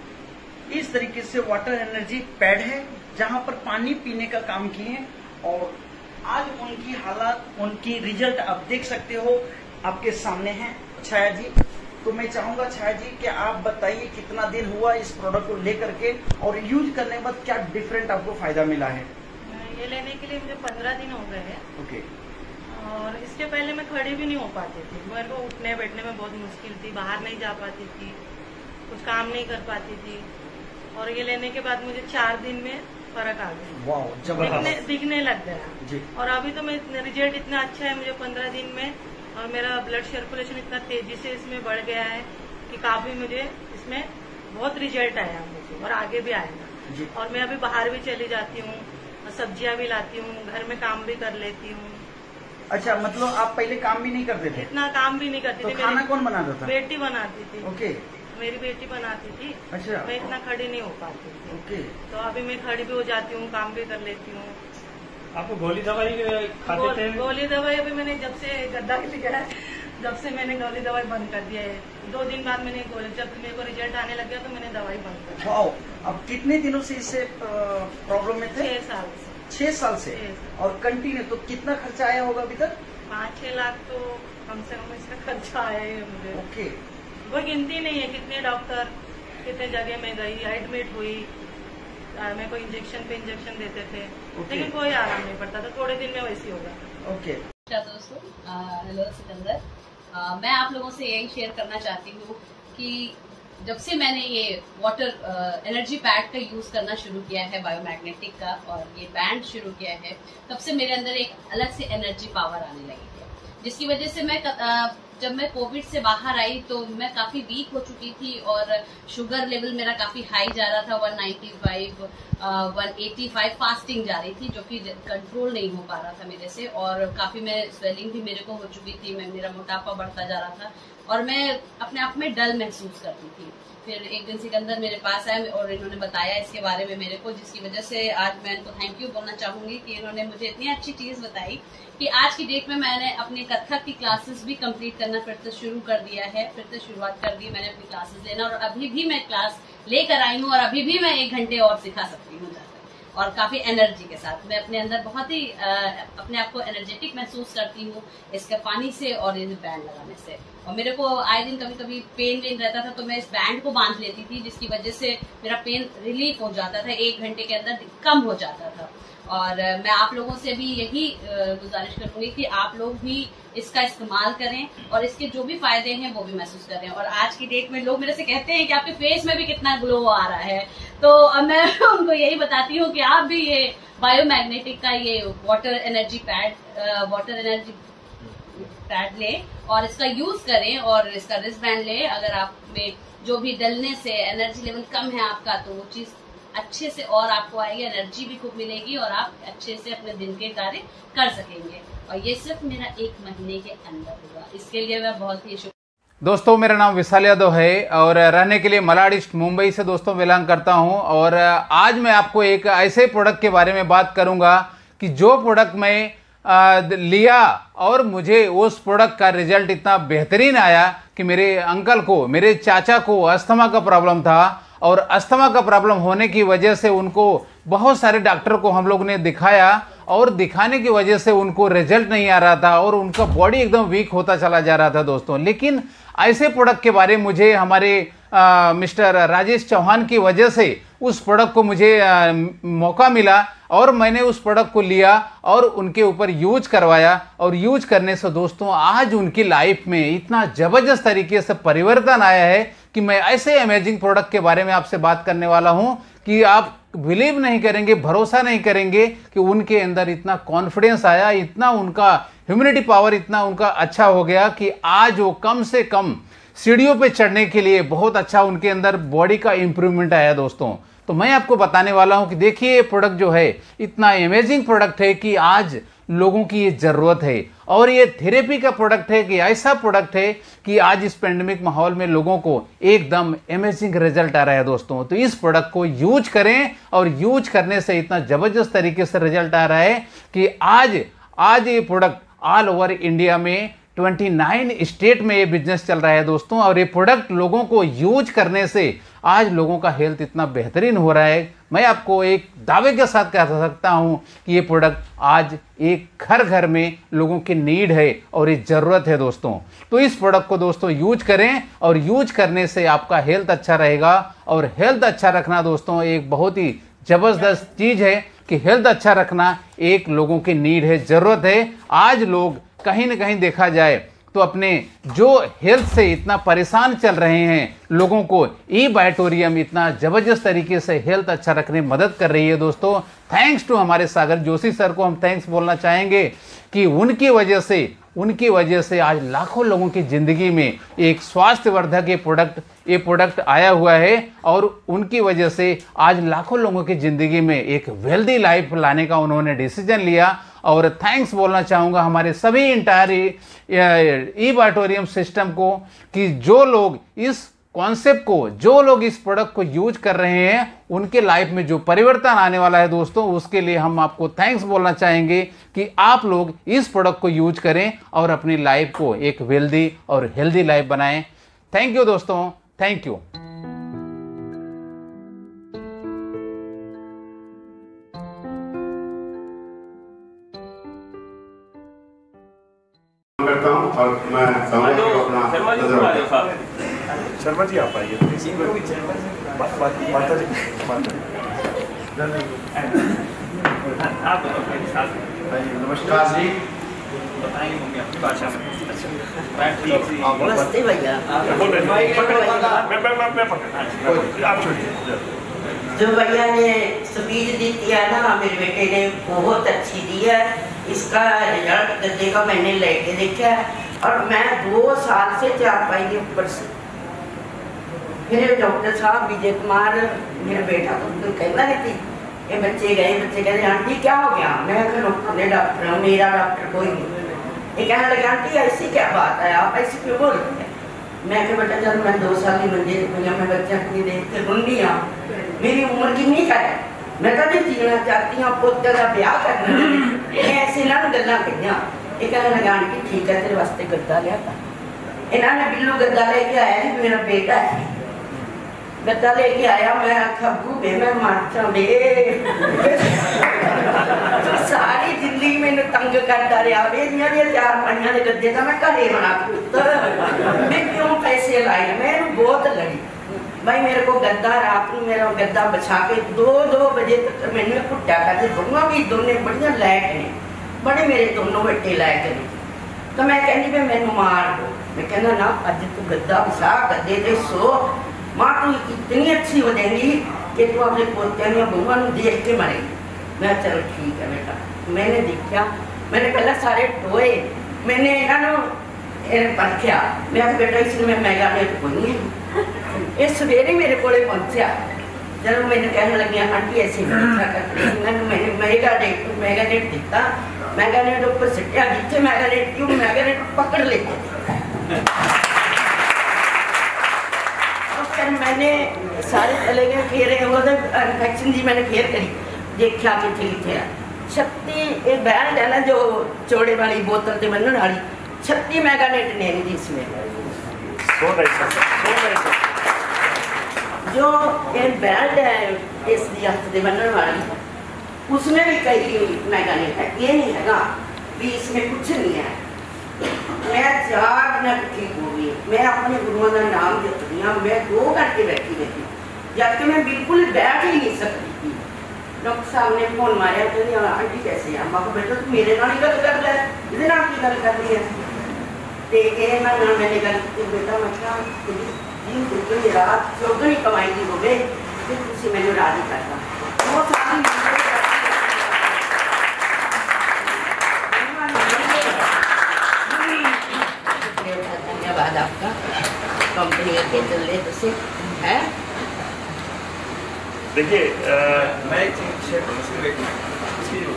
इस तरीके से वाटर एनर्जी पैड है जहां पर पानी पीने का काम किए. और आज उनकी हालत, उनकी रिजल्ट आप देख सकते हो, आपके सामने है. छाया जी, तो मैं चाहूंगा छाया जी कि आप बताइए कितना दिन हुआ इस प्रोडक्ट को लेकर के और यूज करने के बाद क्या डिफरेंट आपको फायदा मिला है? ये लेने के लिए मुझे पंद्रह दिन हो गए हैं. ओके. और इसके पहले मैं खड़ी भी नहीं हो पाती थी. मेरे को उठने बैठने में बहुत मुश्किल थी, बाहर नहीं जा पाती थी, कुछ काम नहीं कर पाती थी. और ये लेने के बाद मुझे चार दिन में फर्क आ गया. वाह, जबरदस्त. दिखने लग गया जी. और अभी तो मैं रिजल्ट इतना अच्छा है मुझे पंद्रह दिन में, और मेरा ब्लड सर्कुलेशन इतना तेजी से इसमें बढ़ गया है कि काफी मुझे इसमें बहुत रिजल्ट आया मुझे और आगे भी आएगा. और मैं अभी बाहर भी चली जाती हूँ, सब्जियां भी लाती हूँ, घर में काम भी कर लेती हूँ. अच्छा, मतलब आप पहले काम भी नहीं करते थे? इतना काम भी नहीं करती तो थी. खाना कौन बनाता था? बेटी बनाती थी. ओके. मेरी बेटी बनाती थी. अच्छा. मैं इतना खड़ी नहीं हो पाती थी. ओके. तो अभी मैं खड़ी भी हो जाती हूँ, काम भी कर लेती हूँ. आपको गोली दवाई खाते थे? गोली दवाई अभी मैंने जब से गद्दा लिया है, जब से मैंने गोली दवाई बंद कर दिया है. दो दिन बाद मैंने गोली, जब मेरे को रिजल्ट आने लग गया तो मैंने दवाई बंद कर दी. वाओ. अब कितने दिनों से इससे प्रॉब्लम में थे? छह साल से. छह साल से और कंटिन्यू. तो कितना खर्चा आया होगा अभी तक? पाँच छह लाख तो कम से कम इसका खर्चा आया है मुझे. ओके. वो गिनती नहीं है कितने डॉक्टर कितने जगह में गई, एडमिट हुई, मेरे को इंजेक्शन पे इंजेक्शन देते थे, लेकिन कोई आराम नहीं पड़ता था. थोड़े दिन में वैसे होगा. ओके. दोस्तों, हेलो सिकंदर, मैं आप लोगों से यही शेयर करना चाहती हूँ कि जब से मैंने ये वाटर एनर्जी पैड का यूज करना शुरू किया है, बायोमैग्नेटिक का, और ये बैंड शुरू किया है, तब से मेरे अंदर एक अलग से एनर्जी पावर आने लगी है, जिसकी वजह से मैं जब मैं कोविड से बाहर आई तो मैं काफी वीक हो चुकी थी और शुगर लेवल मेरा काफी हाई जा रहा था, one ninety five, one eighty five fasting जा रही थी, जो कि कंट्रोल नहीं हो पा रहा था मेरे से। और काफी मैं स्वेलिंग भी मेरे को हो चुकी थी, मैं मेरा मोटापा बढ़ता जा रहा था और मैं अपने आप में डल महसूस करती थी। फिर एक दिन सिकंदर मेरे पास आए और इन्होंने बताया इसके बारे में मेरे को, जिसकी वजह से आज मैं इनको थैंक यू बोलना चाहूंगी कि इन्होंने मुझे इतनी अच्छी चीज बताई कि आज की डेट में मैंने अपने कथक की क्लासेस भी कंप्लीट करना फिर से शुरू कर दिया है, फिर से शुरुआत कर दी मैंने अपनी क्लासेस लेना, और अभी भी मैं क्लास लेकर आई हूँ और अभी भी मैं एक घंटे और सिखा सकती हूँ और काफी एनर्जी के साथ। मैं अपने अंदर बहुत ही आ, अपने आप को एनर्जेटिक महसूस करती हूँ इसके पानी से और ये बैंड लगाने से। और मेरे को आए दिन कभी कभी पेन वेन रहता था तो मैं इस बैंड को बांध लेती थी, जिसकी वजह से मेरा पेन रिलीफ हो जाता था, एक घंटे के अंदर कम हो जाता था। और मैं आप लोगों से भी यही गुजारिश करूंगी कि आप लोग भी इसका इस्तेमाल करें और इसके जो भी फायदे हैं वो भी महसूस करें। और आज की डेट में लोग मेरे से कहते हैं कि आपके फेस में भी कितना ग्लो आ रहा है, तो अब मैं उनको यही बताती हूँ कि आप भी ये बायोमैग्नेटिक का ये water energy pad water energy pad लें और इसका यूज करें और इसका रिस्ट बैंड लें। अगर आप में जो भी डलनेस है, एनर्जी लेवल कम है आपका, तो वो चीज अच्छे से और आपको आएगी, एनर्जी भी खूब मिलेगी और आप अच्छे से अपने दिन के कार्य कर सकेंगे। और ये सिर्फ मेरा एक महीने के अंदर हुआ, इसके लिए मैं बहुत ही शुक्रिया। दोस्तों मेरा नाम विशाल यादव है और रहने के लिए मलाडिस्ट मुंबई से दोस्तों बिलोंग करता हूं। और आज मैं आपको एक ऐसे प्रोडक्ट के बारे में बात करूंगा कि जो प्रोडक्ट मैं आ, लिया और मुझे उस प्रोडक्ट का रिजल्ट इतना बेहतरीन आया कि मेरे अंकल को, मेरे चाचा को अस्थमा का प्रॉब्लम था और अस्थमा का प्रॉब्लम होने की वजह से उनको बहुत सारे डॉक्टर को हम लोग ने दिखाया और दिखाने की वजह से उनको रिजल्ट नहीं आ रहा था और उनका बॉडी एकदम वीक होता चला जा रहा था दोस्तों। लेकिन ऐसे प्रोडक्ट के बारे में मुझे हमारे आ, मिस्टर राजेश चौहान की वजह से उस प्रोडक्ट को मुझे आ, मौका मिला और मैंने उस प्रोडक्ट को लिया और उनके ऊपर यूज करवाया और यूज करने से दोस्तों आज उनकी लाइफ में इतना ज़बरदस्त तरीके से परिवर्तन आया है कि मैं ऐसे अमेजिंग प्रोडक्ट के बारे में आपसे बात करने वाला हूं कि आप बिलीव नहीं करेंगे, भरोसा नहीं करेंगे कि उनके अंदर इतना कॉन्फिडेंस आया, इतना उनका ह्यूमिनिटी पावर इतना उनका अच्छा हो गया कि आज वो कम से कम सीढ़ियों पे चढ़ने के लिए बहुत अच्छा उनके अंदर बॉडी का इंप्रूवमेंट आया दोस्तों। तो मैं आपको बताने वाला हूं कि देखिए ये प्रोडक्ट जो है इतना अमेजिंग प्रोडक्ट है कि आज लोगों की ये जरूरत है और ये थेरेपी का प्रोडक्ट है कि ऐसा प्रोडक्ट है कि आज इस पेंडेमिक माहौल में लोगों को एकदम अमेजिंग रिजल्ट आ रहा है दोस्तों। तो इस प्रोडक्ट को यूज करें और यूज करने से इतना जबरदस्त तरीके से रिजल्ट आ रहा है कि आज आज ये प्रोडक्ट ऑल ओवर इंडिया में उनतीस स्टेट में ये बिजनेस चल रहा है दोस्तों। और ये प्रोडक्ट लोगों को यूज करने से आज लोगों का हेल्थ इतना बेहतरीन हो रहा है, मैं आपको एक दावे के साथ कह सकता हूं कि ये प्रोडक्ट आज एक घर घर में लोगों की नीड है और ये ज़रूरत है दोस्तों। तो इस प्रोडक्ट को दोस्तों यूज करें और यूज करने से आपका हेल्थ अच्छा रहेगा। और हेल्थ अच्छा रखना दोस्तों एक बहुत ही ज़बरदस्त चीज़ है कि हेल्थ अच्छा रखना एक लोगों की नीड है, ज़रूरत है। आज लोग कहीं ना कहीं देखा जाए तो अपने जो हेल्थ से इतना परेशान चल रहे हैं लोगों को ई बायोटोरियम इतना ज़बरदस्त तरीके से हेल्थ अच्छा रखने में मदद कर रही है दोस्तों। थैंक्स टू हमारे सागर जोशी सर को हम थैंक्स बोलना चाहेंगे कि उनकी वजह से उनकी वजह से आज लाखों लोगों की ज़िंदगी में एक स्वास्थ्यवर्धक ये प्रोडक्ट ये प्रोडक्ट आया हुआ है और उनकी वजह से आज लाखों लोगों की ज़िंदगी में एक वेल्दी लाइफ लाने का उन्होंने डिसीजन लिया। और थैंक्स बोलना चाहूँगा हमारे सभी इंटायर ई बायोटोरियम सिस्टम को कि जो लोग इस कॉन्सेप्ट को, जो लोग इस प्रोडक्ट को यूज कर रहे हैं उनके लाइफ में जो परिवर्तन आने वाला है दोस्तों, उसके लिए हम आपको थैंक्स बोलना चाहेंगे कि आप लोग इस प्रोडक्ट को यूज करें और अपनी लाइफ को एक वेल्दी और हेल्दी लाइफ बनाएं। थैंक यू दोस्तों, थैंक यू। करता हूं और मैं शर्मा जी शर्मा जी आप आइए माता जी नमस्कार जी, बताएंगे मम्मी अपनी भाषा में। नमस्ते भैया। आप छोड़िए। जो भैया ने स्पीच दी थी ना मेरे बेटे ने बहुत अच्छी दी है। इसका रिजल्ट देखा, मैंने लेके देखा और मैं दो साल से चारपाई के ऊपर से। फिर डॉक्टर साहब विजय कुमार मेरा बेटा तो कहना नहीं थी, ये बच्चे गए बच्चे कहते आंटी क्या हो गया? मैं अपने डॉक्टर हूँ, मेरा डॉक्टर कोई नहीं। ये कहने लगे आंटी ऐसी क्या बात है, आप ऐसी क्यों बोलते हैं? मैं क्या बेटा जब मैं दो साल की मंजे मैं बच्चा अपनी देख के रुंडी हाँ, मेरी उम्र कितनी का है, मैं कभी जीना चाहती हूँ, पोते का ब्याह करना। मैं ऐसे ना गल्ला कही। ये कहने लगे आंटी ठीक है तेरे वास्ते गद्दा लिया था। इन्होंने बिल्लू गद्दा लेके आया नहीं, मेरा बेटा है गद्दा लेके आया। मैं आखा बूबे मैं मर जावे। तो सारी जिंदगी मैंने तंग करता रहा, मेरे चार पाइया के गद्दे का मैं घरे बना पुत्र मैं क्यों पैसे लाए। मैं बहुत लड़ी भाई, मेरे को गद्दा रात को मेरा गद्दा बछा के दो दो बजे तक मैंने कुट्टा करते दोनों भी दोनों बढ़िया लैक ने, बड़े मेरे दोनों बेटे लैक ने। तो मैं कहनी भी मैनू मार दो। मैं कहना ना अज तू गद्दा बछा गद्दे ते सो, माँ तू इतनी अच्छी हो जाएगी कि तू अपने पोतिया या बहुआ देख के मरेगी। मैं चलो ठीक है बेटा। मैंने देखा, मैंने पहले सारे टोए मैंने इन्होंने परखिया। मैं बेटा इसमें मैगा नेट कोई है। ये सवेरे मेरे को पहुंचा जब मैंने कहने लगी आंटी ऐसे मैंने मैंने मैगा नेट मैगा नेट दिता। मैगा नेट ऊपर सिटिया जिथे मैगा नेट क्यों मैगा नेट पकड़ लेते। फिर मैंने सारे चले गए फिर इन्फेक्शन जी मैंने फिर करी देखा कितने कितने छत्ती एक बैल है ना जो चौड़े वाली बोतल से बनने वाली छत्ती मैगा नेट ने इसमें जो ये बेल्ट है इस हथ से बनने वाली उसमें भी कई मैगा नेट है। ये नहीं है भी इसमें कुछ नहीं है। मैं चार मिनट ठीक हो गई। मैं अपने गुरुओं का नाम जपती हाँ। मैं दो घंटे बैठी रहती जबकि मैं बिल्कुल बैठ ही नहीं सकती थी। डॉक्टर साहब ने फोन मारा कहते आंटी कैसे है? मैं बेटा तू मेरे नाल ही गल कर लै, इहदे नाल की गल कर रही है? तो ये मैं मैंने गल की बेटा मैं क्या दिन दुगनी रात चौगनी कमाई की होवे तो तुसी मैनू राजी करता। बहुत सारी धन्यवाद आपका। कंपनी के चले तुसे है। देखिए मैं एक चीज शेयर करूँ।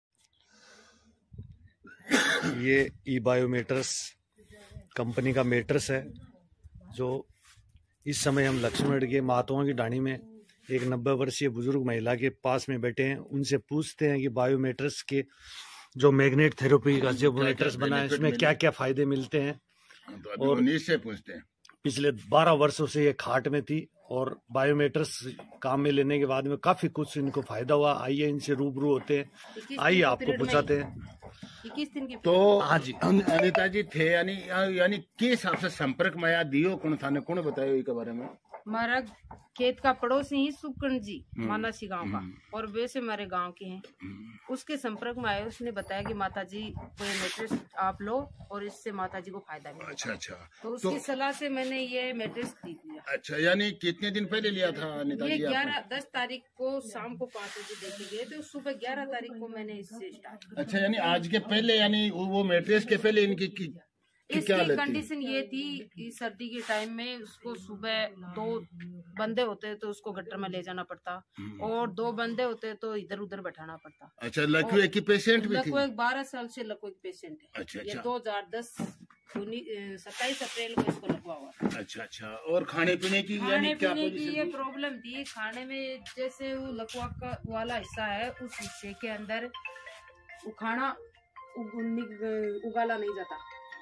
ये ई बायोमेटर्स कंपनी का मेटर्स है जो इस समय हम लक्ष्मण के महात्मा की ढाणी में एक नब्बे वर्षीय बुजुर्ग महिला के पास में बैठे हैं। उनसे पूछते हैं कि बायोमेटर्स के जो मैग्नेट थेरेपी का जो मेटर्स बना है इसमें क्या क्या फायदे मिलते हैं। तो और उन्हीं से पूछते हैं। पिछले बारह वर्षों से ये खाट में थी और बायोमेटर्स काम में लेने के बाद में काफी कुछ इनको फायदा हुआ। आइए इनसे रूबरू होते हैं, आइए आपको पूछाते हैं। तो हाँ जी अनिता जी थे यानी यानी किस हिसाब से संपर्क में आया दियो कौन थाने कौन बताया इसके बारे में? हमारा खेत का पड़ोसी ही सुकर्ण जी मानासी गांव का और वैसे हमारे गांव के हैं। उसके संपर्क में आए, उसने बताया कि माता जी कोई मैट्रेस आप लो और इससे माता जी को फायदा मिलेगा। अच्छा अच्छा तो उसकी तो, सलाह से मैंने ये मैट्रेस खरीद लिया। अच्छा यानी कितने दिन पहले लिया था अनिता जी? ये ग्यारह दस तारीख को शाम को पाँच बजे देखे गए थे, सुबह ग्यारह तारीख को मैंने इससे स्टार्ट किया। अच्छा यानी आज के पहले यानी वो मैट्रेस के पहले इनकी की, की इसकी कंडीशन ये थी कि सर्दी के टाइम में उसको सुबह दो बंदे होते तो उसको गटर में ले जाना पड़ता और दो बंदे होते तो इधर उधर बैठाना पड़ता। अच्छा लकवे की पेशेंट भी थी? लकवे बारह साल से लकवे की पेशेंट है। अच्छा ये अच्छा दो हजार दस सत्ताईस अप्रैल को इसको लगवा हुआ। अच्छा अच्छा और खाने पीने की खाने पीने की ये प्रॉब्लम थी। खाने में जैसे वो लकवा का वाला हिस्सा है उस हिस्से के अंदर वो खाना उगाला नहीं जाता,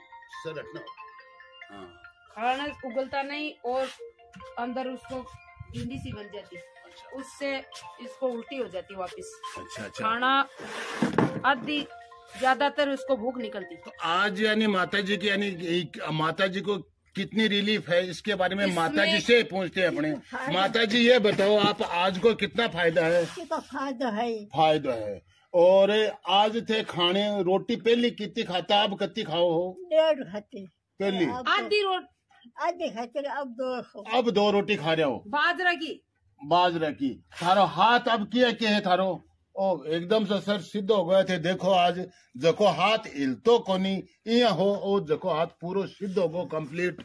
हाँ। खाना उगलता नहीं और अंदर उसको भिंडी सी बन जाती। अच्छा। उससे इसको उल्टी हो जाती वापस। अच्छा अच्छा खाना आधी ज्यादातर उसको भूख निकलती। तो आज यानी माता जी की यानी माता जी को कितनी रिलीफ है इसके बारे में माता जी से पूछते हैं अपने। माता जी ये बताओ आप आज को कितना फायदा है? फायदा है फायदा है। और आज थे खाने रोटी पहली कितनी खाता अब कितनी खाओ हो? डेढ़ खाते पहली आधी रोटी आधी खाते अब दो अब दो रोटी खा रहे हो बाजरा की बाजरा की। थारो हाथ अब किया क्या है थारो? ओ एकदम से सर सिद्ध हो गए थे। देखो आज जको हाथ हिलतो कोनी इया हो, ओ जको हाथ पूरा सिद्ध हो गो कंप्लीट।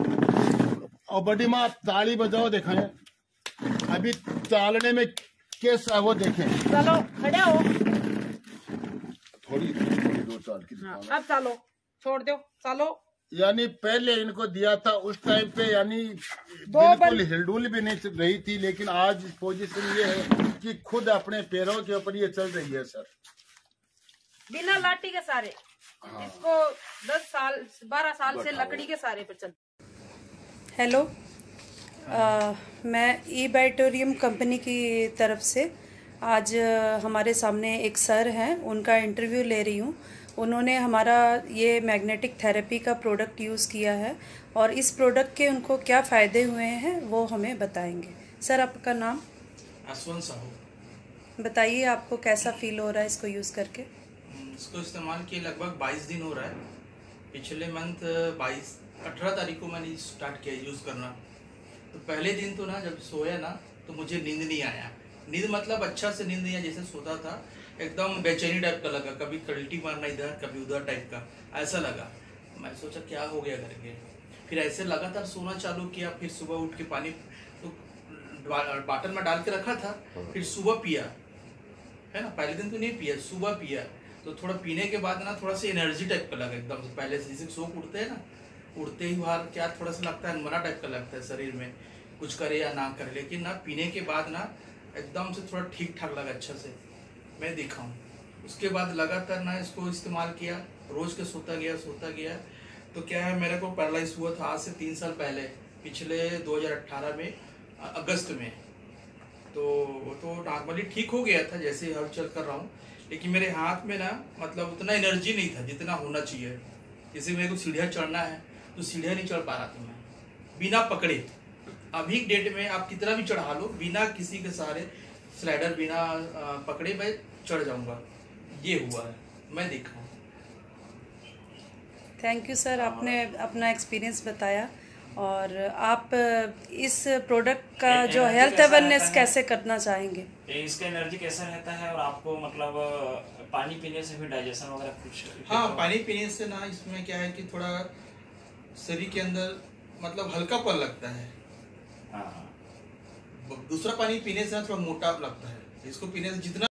और बड़ी माँ ताली बजाओ, देखें अभी चालने में कैसा वो देखें। चलो खड़े हो, थोड़ी दो चाल की हाँ, अब चलो छोड़ दो, चलो। यानी पहले इनको दिया था उस टाइम पे यानी बिल्कुल हिलडुल भी नहीं रही थी, लेकिन आज पोजीशन ये है कि खुद अपने पैरों के ऊपर ये चल रही है सर, बिना लाठी के सारे। हाँ। इसको दस साल बारह साल से लकड़ी के सारे पर चल। हेलो, आ, मैं ई बायोटोरियम कंपनी की तरफ से आज हमारे सामने एक सर हैं, उनका इंटरव्यू ले रही हूँ। उन्होंने हमारा ये मैग्नेटिक थेरेपी का प्रोडक्ट यूज़ किया है और इस प्रोडक्ट के उनको क्या फ़ायदे हुए हैं वो हमें बताएंगे। सर आपका नाम? असवंत साहू। बताइए आपको कैसा फील हो रहा है इसको यूज़ करके? इसको इस्तेमाल किए लगभग बाईस दिन हो रहा है। पिछले मंथ बाईस अठारह तारीख को मैंने स्टार्ट किया यूज़ करना। तो पहले दिन तो ना जब सोया ना तो मुझे नींद नहीं आया। नींद मतलब अच्छा से नींद नहीं आया, जैसे सोता था एकदम बेचैनी टाइप का लगा, कभी कल्टी मारना इधर कभी उधर टाइप का ऐसा लगा। मैं सोचा क्या हो गया करके, फिर ऐसे लगातार सोना चालू किया। फिर सुबह उठ के पानी तो बाटल में डाल के रखा था, फिर सुबह पिया है ना। पहले दिन तो नहीं पिया, सुबह पिया तो थोड़ा पीने के बाद ना थोड़ा सा एनर्जी टाइप का लगा एकदम से। पहले से जैसे सो उठते हैं ना, उठते ही बाहर क्या थोड़ा सा लगता है मना टाइप का लगता है शरीर में, कुछ करे या ना करे। लेकिन ना पीने के बाद ना एकदम से थोड़ा ठीक ठाक लगा, अच्छा से मैं देखा हूँ। उसके बाद लगातार ना इसको इस्तेमाल किया, रोज के सोता गया सोता गया। तो क्या है, मेरे को पैरालाइज हुआ था आज से तीन साल पहले, पिछले दो हज़ार अठारह में अगस्त में। तो तो नॉर्मली ठीक हो गया था जैसे हल चल कर रहा हूँ, लेकिन मेरे हाथ में ना मतलब उतना एनर्जी नहीं था जितना होना चाहिए। जैसे मेरे को सीढ़ियाँ चढ़ना है तो सीढ़ियाँ नहीं चढ़ पा रहा था मैं, बिना पकड़े। अभी डेट में आप कितना भी चढ़ा लो, बिना किसी के सहारे स्लाइडर बिना पकड़े मैं चढ़ जाऊंगा। ये हुआ है, मैं देखा हूँ। थैंक यू सर, आपने अपना एक्सपीरियंस बताया। और आप इस प्रोडक्ट का जो हेल्थ अवेयरनेस कैसे करना चाहेंगे? इसका एनर्जी कैसा रहता है और आपको मतलब पानी पीने से भी डाइजेशन वगैरह कुछ? हाँ, पानी पीने से ना इसमें क्या है कि थोड़ा शरीर के अंदर मतलब हल्कापन लगता है। दूसरा पानी पीने से थोड़ा मोटा लगता है, इसको पीने से जितना